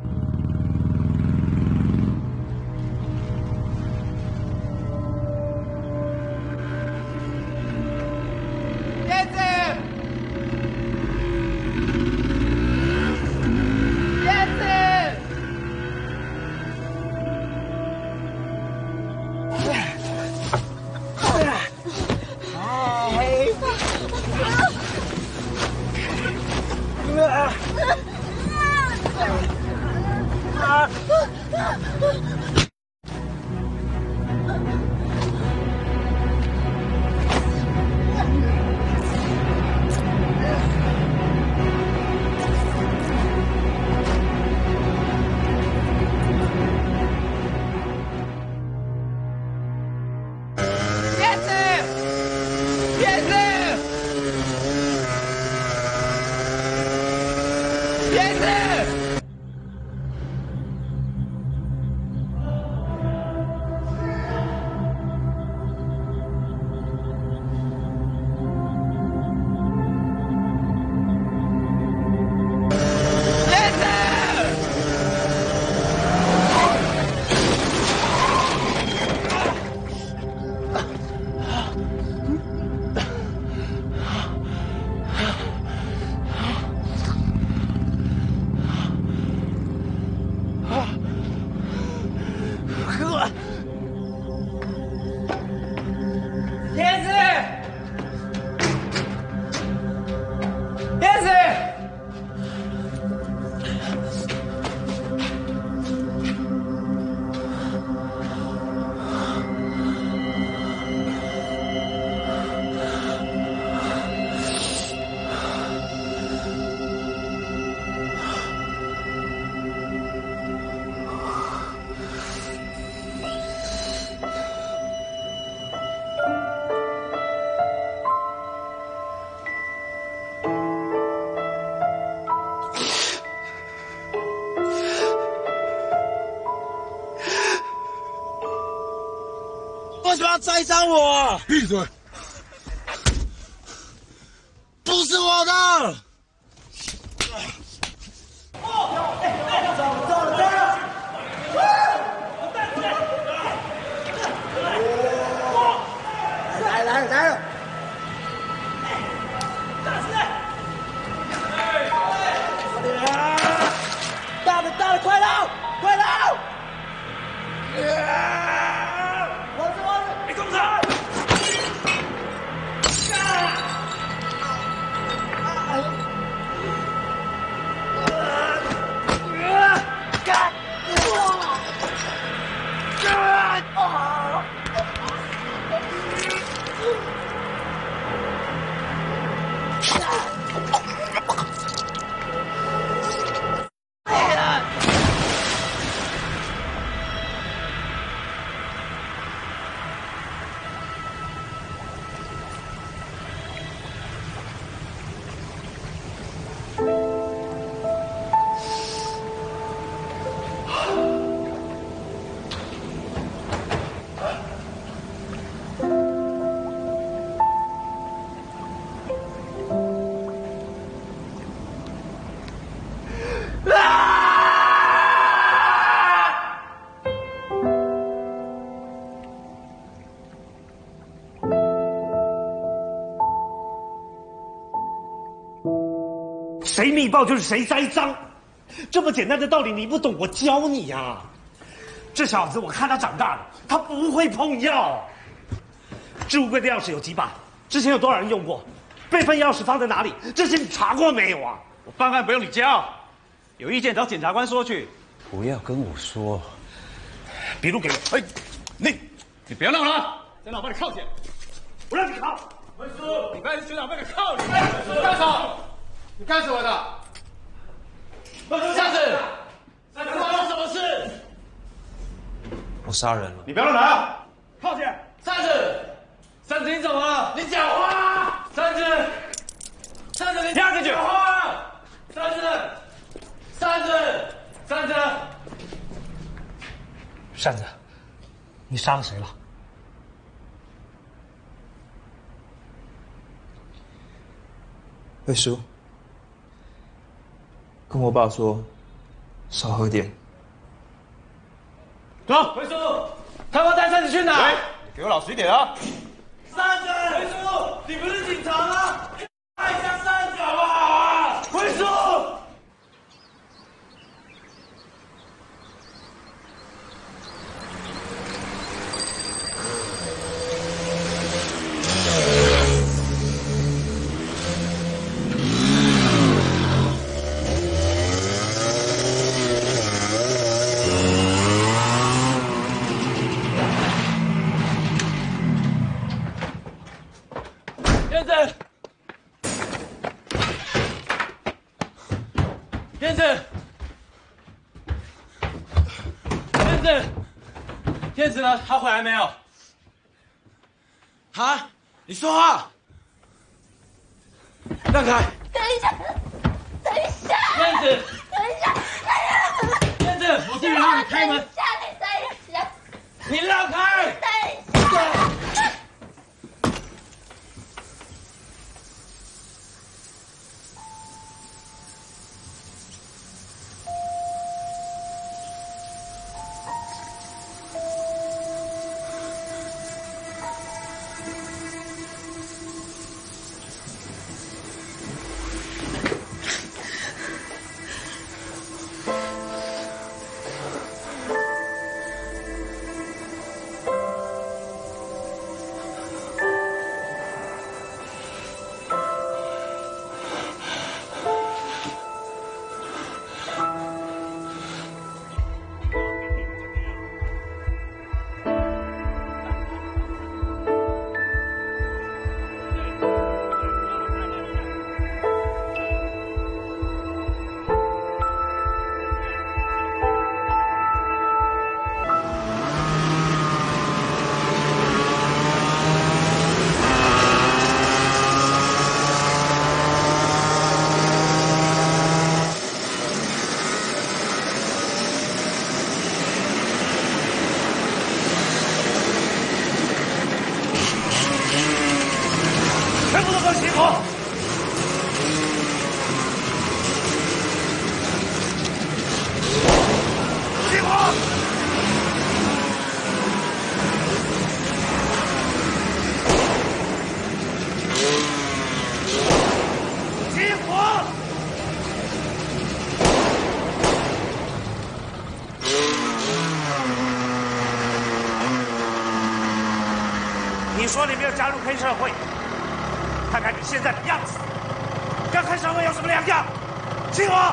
叶子，叶子。 为什么要栽赃我？ 闭嘴！ 不是我的。 来了！大的，快捞！ 别动他！谁密报就是谁栽赃，这么简单的道理你不懂，我教你呀。这小子我看他长大了，他不会碰药。置物柜的钥匙有几把？之前有多少人用过？备份钥匙放在哪里？这些你查过没有啊？ 我办案不用你教，有意见找检察官说去。 不要跟我说。笔录给我。 哎，你不要闹了，在哪把你铐起来！ 不让你铐。 文书，你不要学长把你铐你！干什？你干什么的？下次，发生什么事？ 我杀人了。 你不要乱来！ 铐起来！ 三子，你怎么了？你讲话！三子，你压下去！ 讲话！三子， 扇子，你杀了谁了？ 慧叔，跟我爸说，少喝点。 走，慧叔，他们带着你去哪？ 给我老实一点啊！ 站着！慧叔，你不是警察吗？太像站着好不好啊？慧叔。燕子呢？他回来没有？啊！你说话！让开！ 等一下，等一下！ 燕子， 等一下！ 燕子，我这里让你开门。 等一下！ 你让开！ 等一下！ 你说你没有加入黑社会，看看你现在的样子，跟黑社会有什么两样？信我！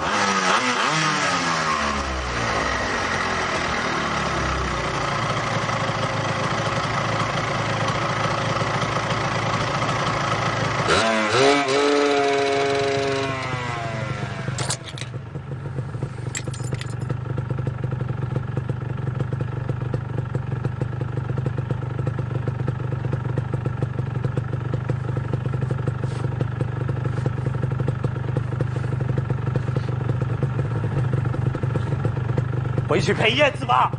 回去陪燕子吧，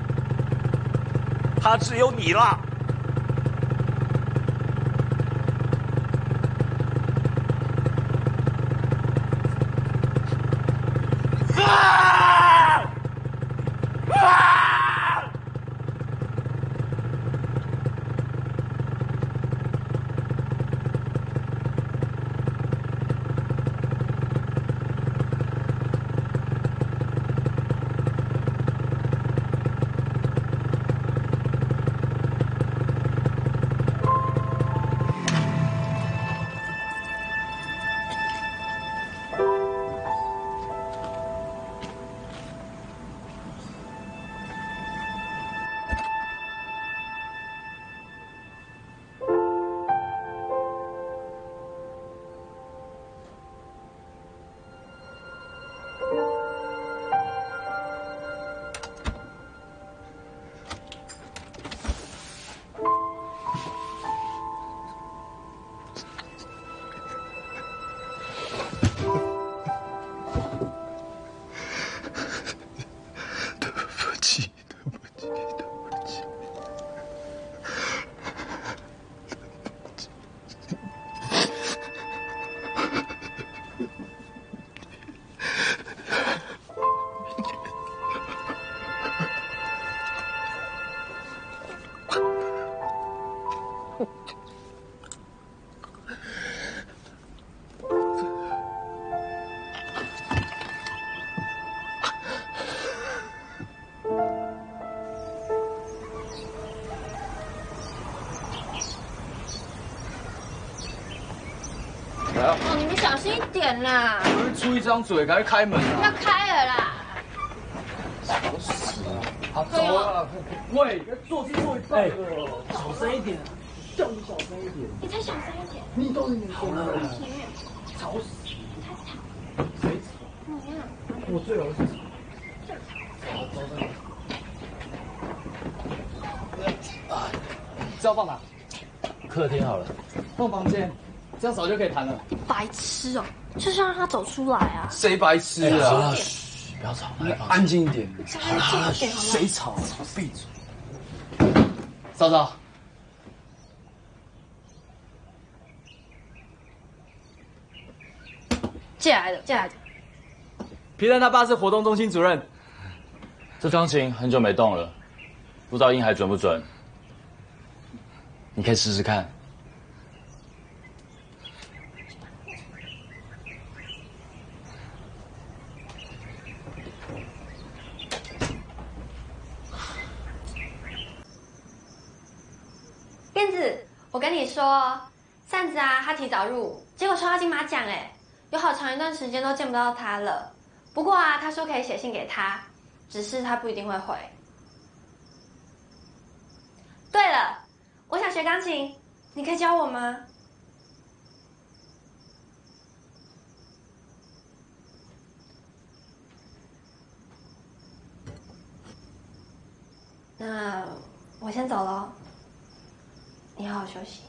她只有你了。 你小心一点啦！ 我会出一张嘴，赶快开门啊！ 要开了啦！ 吵死了！好，走了。喂，坐是坐一半了，小声一点，叫你小声一点。 你才小声一点。 你都你好了，吵死！谁吵？我最好是吵。走走。知道放哪？ 客厅好了。 放房间，这样早就可以谈了。 白痴哦，就是让他走出来啊！ 谁白痴啊？ 好了，嘘，不要吵， 安静一点。 好了好了， 谁吵？闭嘴。嫂嫂， 借来的，借来的。 皮蛋他爸是活动中心主任。 这钢琴很久没动了，不知道音还准不准。你可以试试看。 燕子，我跟你说，扇子啊，他提早入伍，结果抽到金马奖哎，有好长一段时间都见不到他了。不过啊，他说可以写信给他，只是他不一定会回。对了，我想学钢琴，你可以教我吗？那我先走了，你好好休息。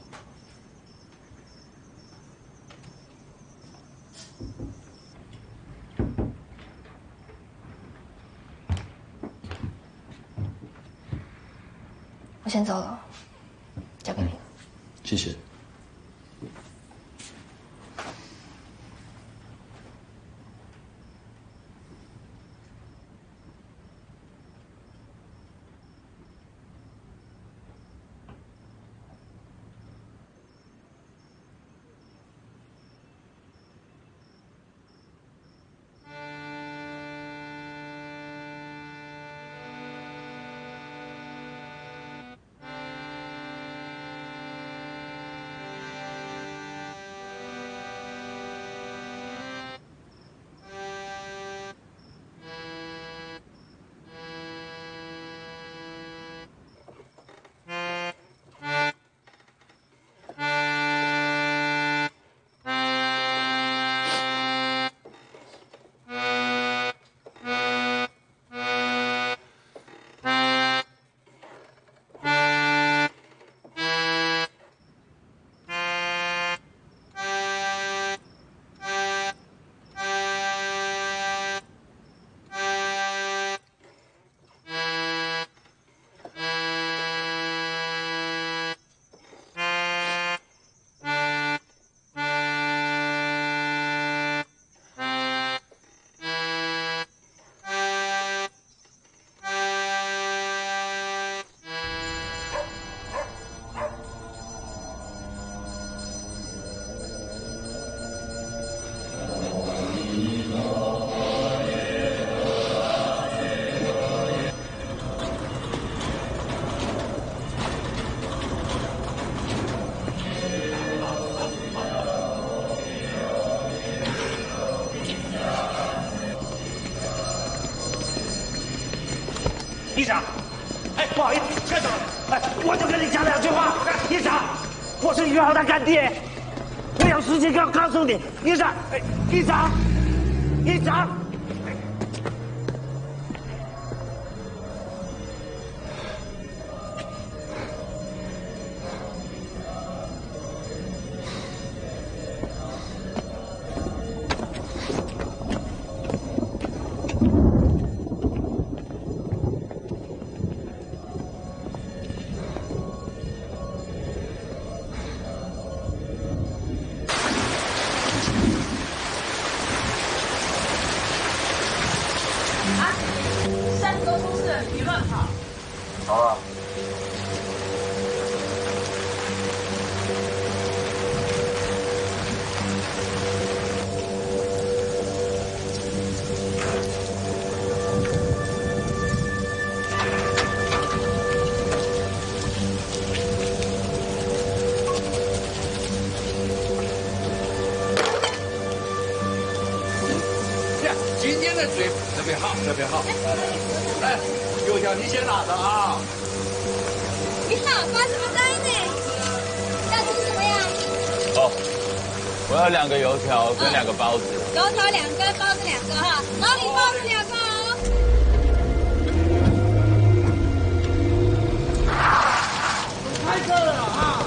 我先走了，交给你。 谢谢。 议长，哎，不好意思，干什么？哎，我就跟你讲两句话。议长，我是于浩的干爹，我有事情要告诉你。议长，哎，议长，议长。 这边好。来，油条你先拿着啊。 你好，发什么呆呢？要吃什么呀？ 哦，我要2个油条跟2个包子。 油条2个，包子2个哈，然后你包子2个哦。 开车了啊！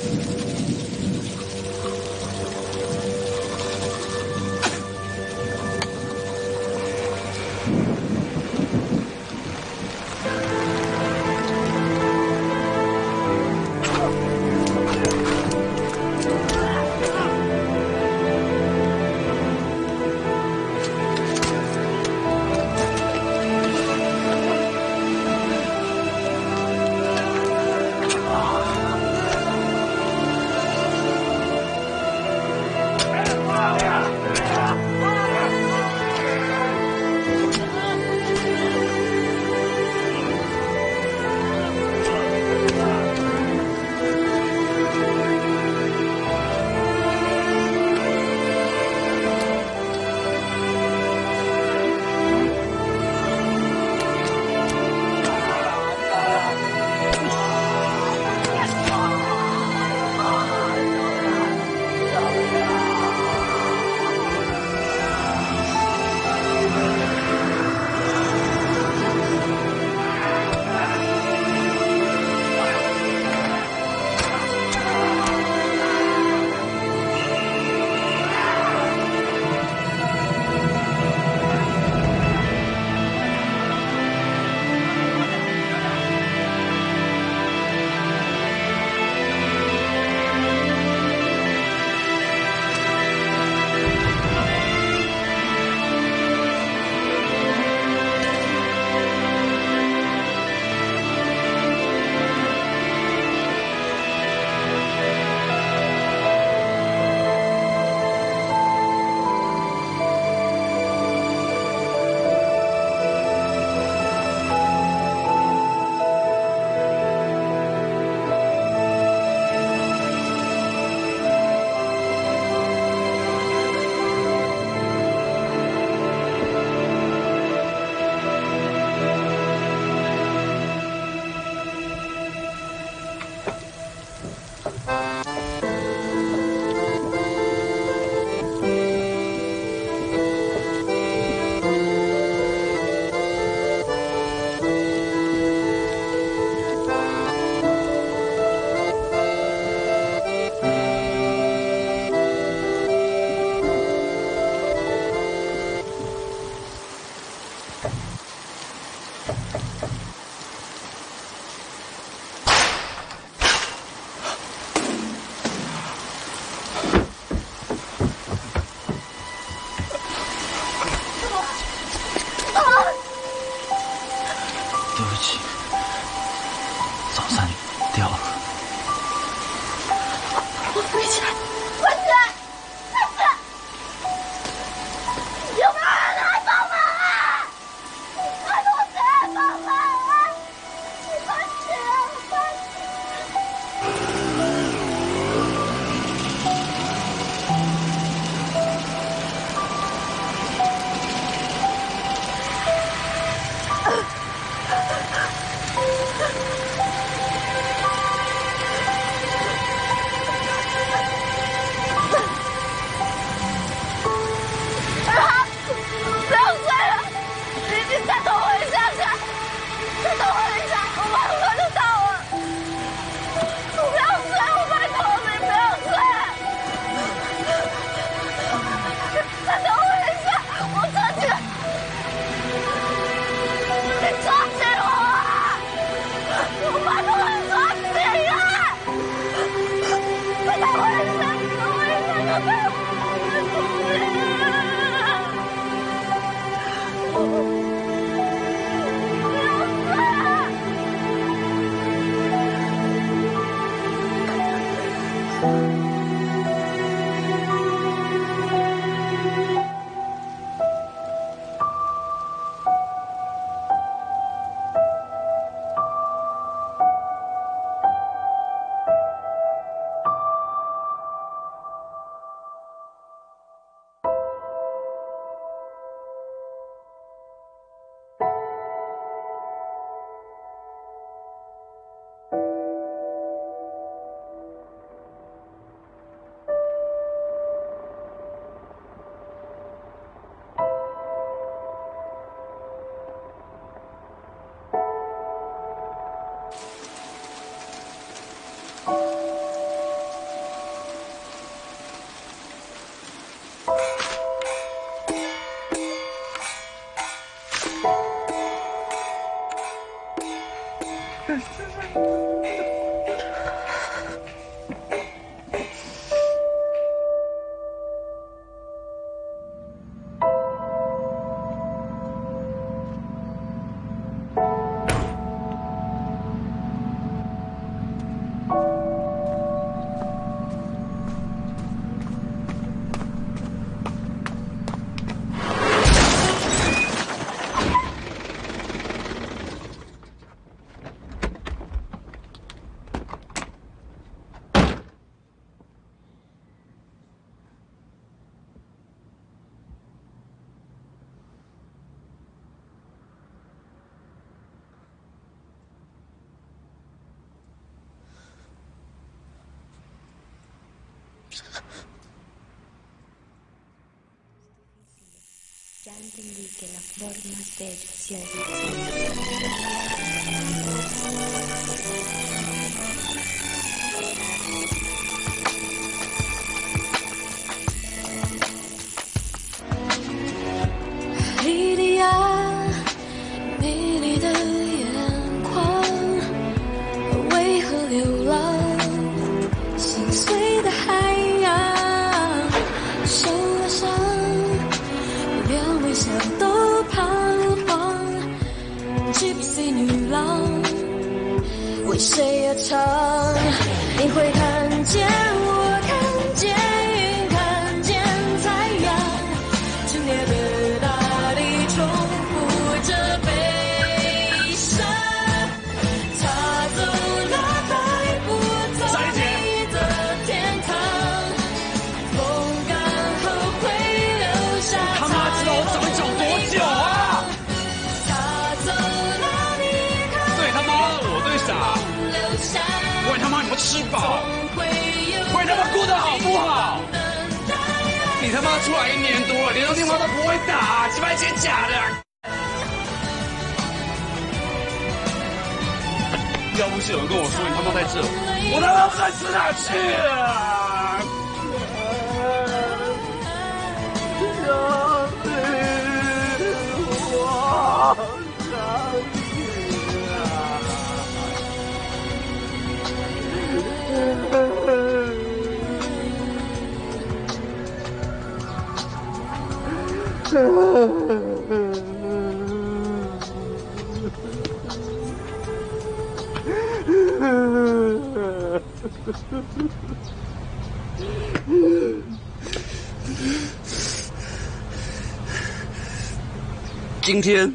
对不起，早餐掉了。 我飞起来，快起来！快起来！有没有人来帮忙啊？快多谁来帮忙啊？你快起来！快不要睡了，你再等我一下下，再等我一下，我马上就到了。我不要睡，我拜托你不要睡。再等我一下，我抓紧，你抓紧我啊！我拜托你抓紧啊！再等我一下，等我一下，再等我。 Ya entendí que la flor más bella siempre莉莉娅，美丽的眼眶，为何流浪？心碎的海洋，受了伤。连微笑都彷徨 ，Gypsy 女郎为谁而唱？你会看见我，看见云，看见太阳，今夜的大地重复着悲伤，他走了，带不走你的天堂，风干后会留下。 他妈知道我长脚多久啊！对他妈我对傻，为他妈你们吃饱，为他妈过得好不好？你他妈出来1年多了，连通电话都不会打，鸡巴姐假的！要不是有人跟我说你他妈在这，我他妈不知道死哪去啊！今天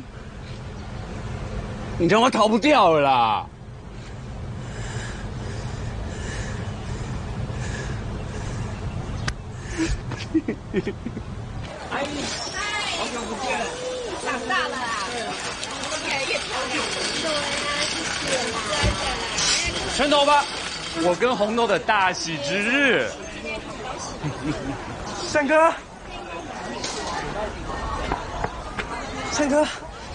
你他妈逃不掉了啦！ 阿姨，好久不见，长大了啦，越漂亮。对啊，谢谢啦。 全头吧，我跟红豆的大喜之日。善哥，善哥，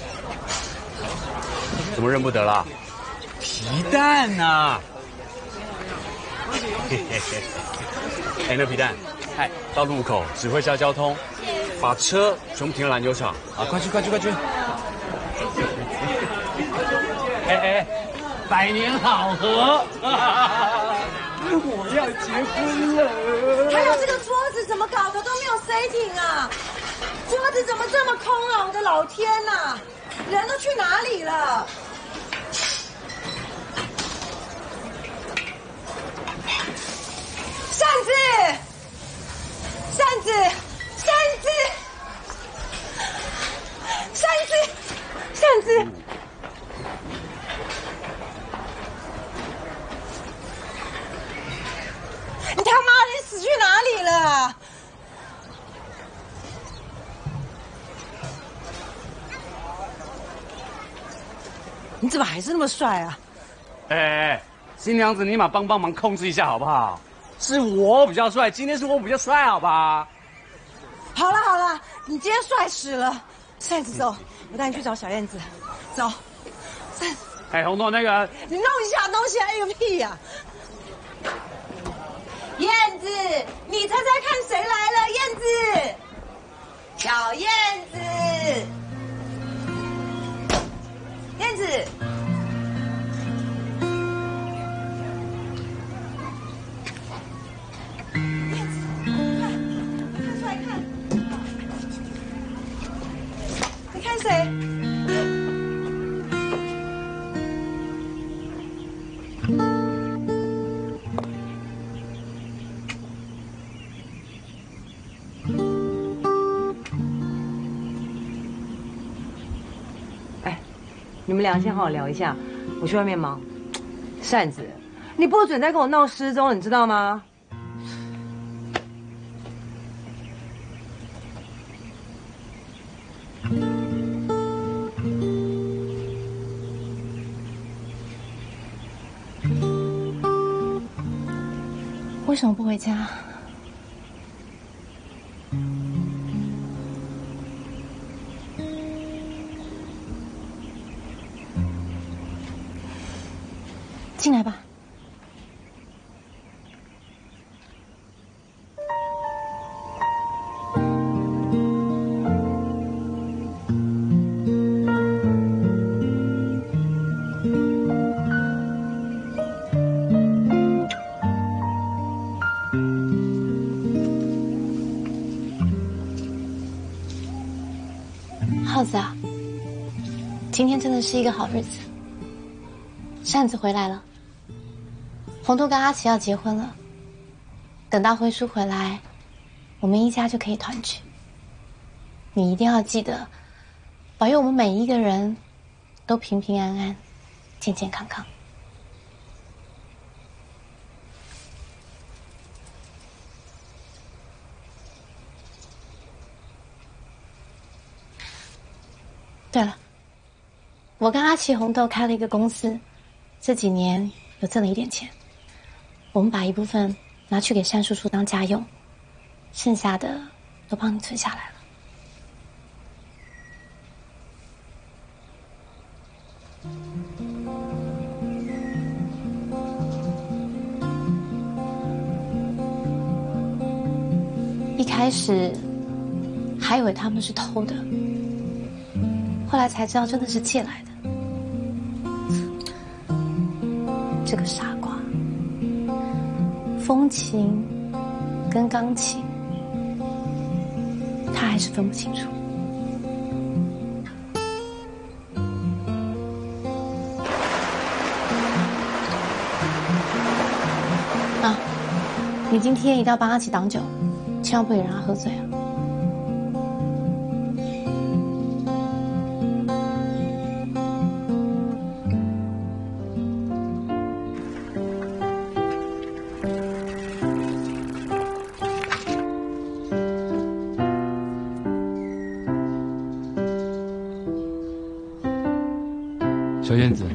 怎么认不得了？皮蛋呐！嘿嘿嘿，哎，那皮蛋，哎，到路口指挥一下交通，把车全部停在篮球场啊！快去，快去，快去！哎哎，百年好合！我要结婚了！ 还有这个桌子怎么搞的都没有 setting 啊？桌子怎么这么空啊？我的老天呐！人都去哪里了？扇子，扇子，扇子，扇子，扇子。你他妈的死去哪里了？你怎么还是那么帅啊？ 哎，新娘子，你妈帮忙控制一下好不好？是我比较帅，今天是我比较帅，好吧？ 好了好了，你今天帅死了。扇子走，我带你去找小燕子。走，扇子。 哎，红豆那个， 你弄一下东西，哎个屁呀！燕子，你猜猜看谁来了？燕子，小燕子，燕子， 你们俩先好好聊一下，我去外面忙。扇子，你不准再跟我闹失踪，你知道吗？ 为什么不回家？进来吧。耗子啊，今天真的是一个好日子。扇子回来了，红豆跟阿奇要结婚了。等到辉叔回来，我们一家就可以团聚。你一定要记得，保佑我们每一个人都平平安安、健健康康。对了，我跟阿奇、红豆开了一个公司，这几年有挣了一点钱，我们把一部分拿去给单叔叔当家用，剩下的都帮你存下来了。一开始还以为他们是偷的。后来才知道，真的是借来的。这个傻瓜，风琴跟钢琴，他还是分不清楚。啊，你今天一定要帮阿奇挡酒，千万不可以让他喝醉啊！ 小燕子，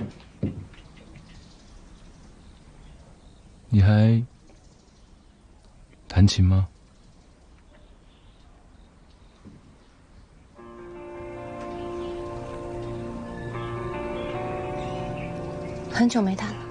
你还弹琴吗？ 很久没弹了。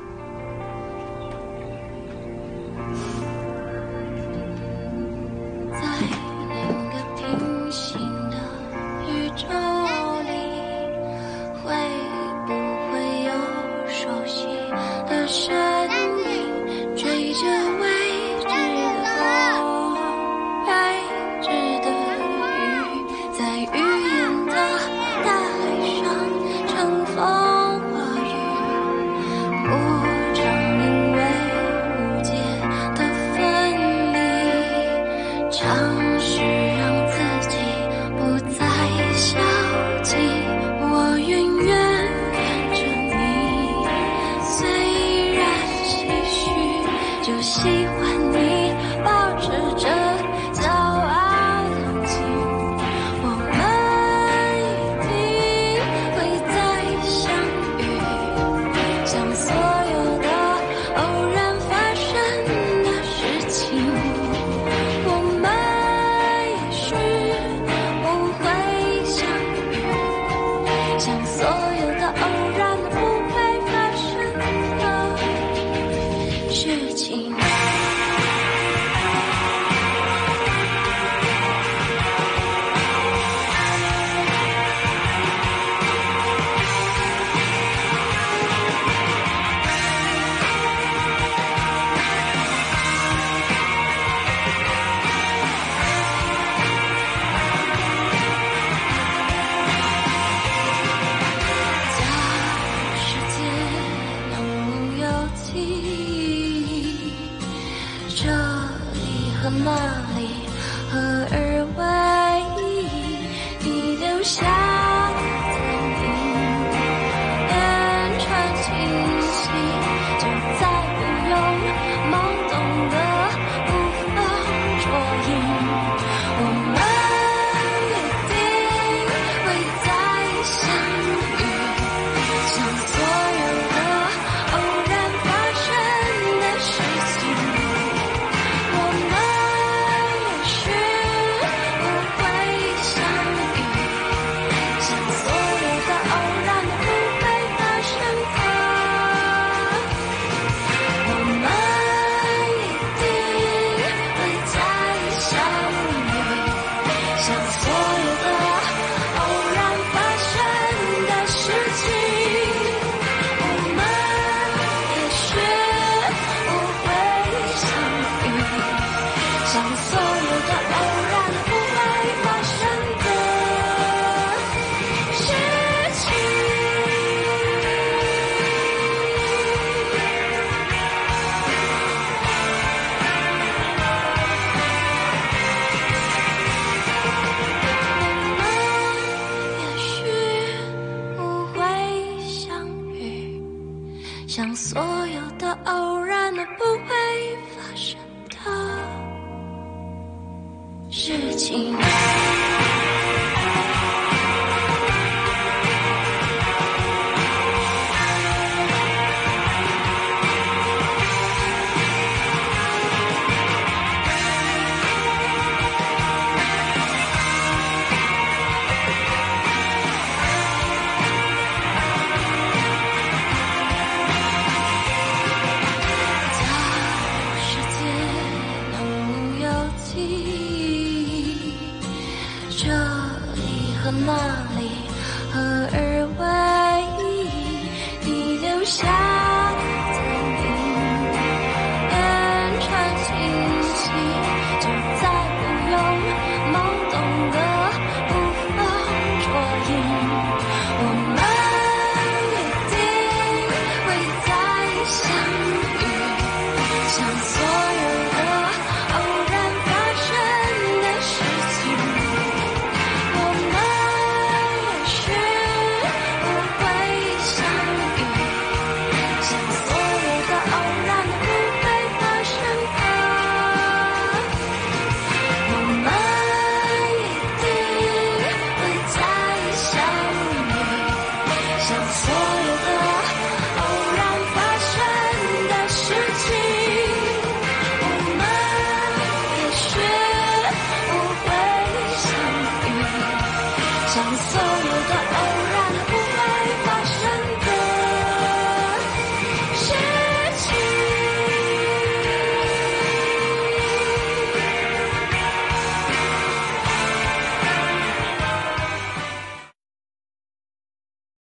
事情。 哪里，合而为一，你留下残影，连串清晰，就再不用懵懂的无法捉影。我们一定会再相遇，像所有的偶然发生的事情。我们也许不会相遇，像所有的偶然不会发生的。我们一定会再相遇，像所有的偶然发生的事情。我们也许不会相遇，像所有的偶然不会发生的事情。也许不会相遇，像所有的偶然都不会发生的事情。世界能有记忆，这里和那里合而为一，你留下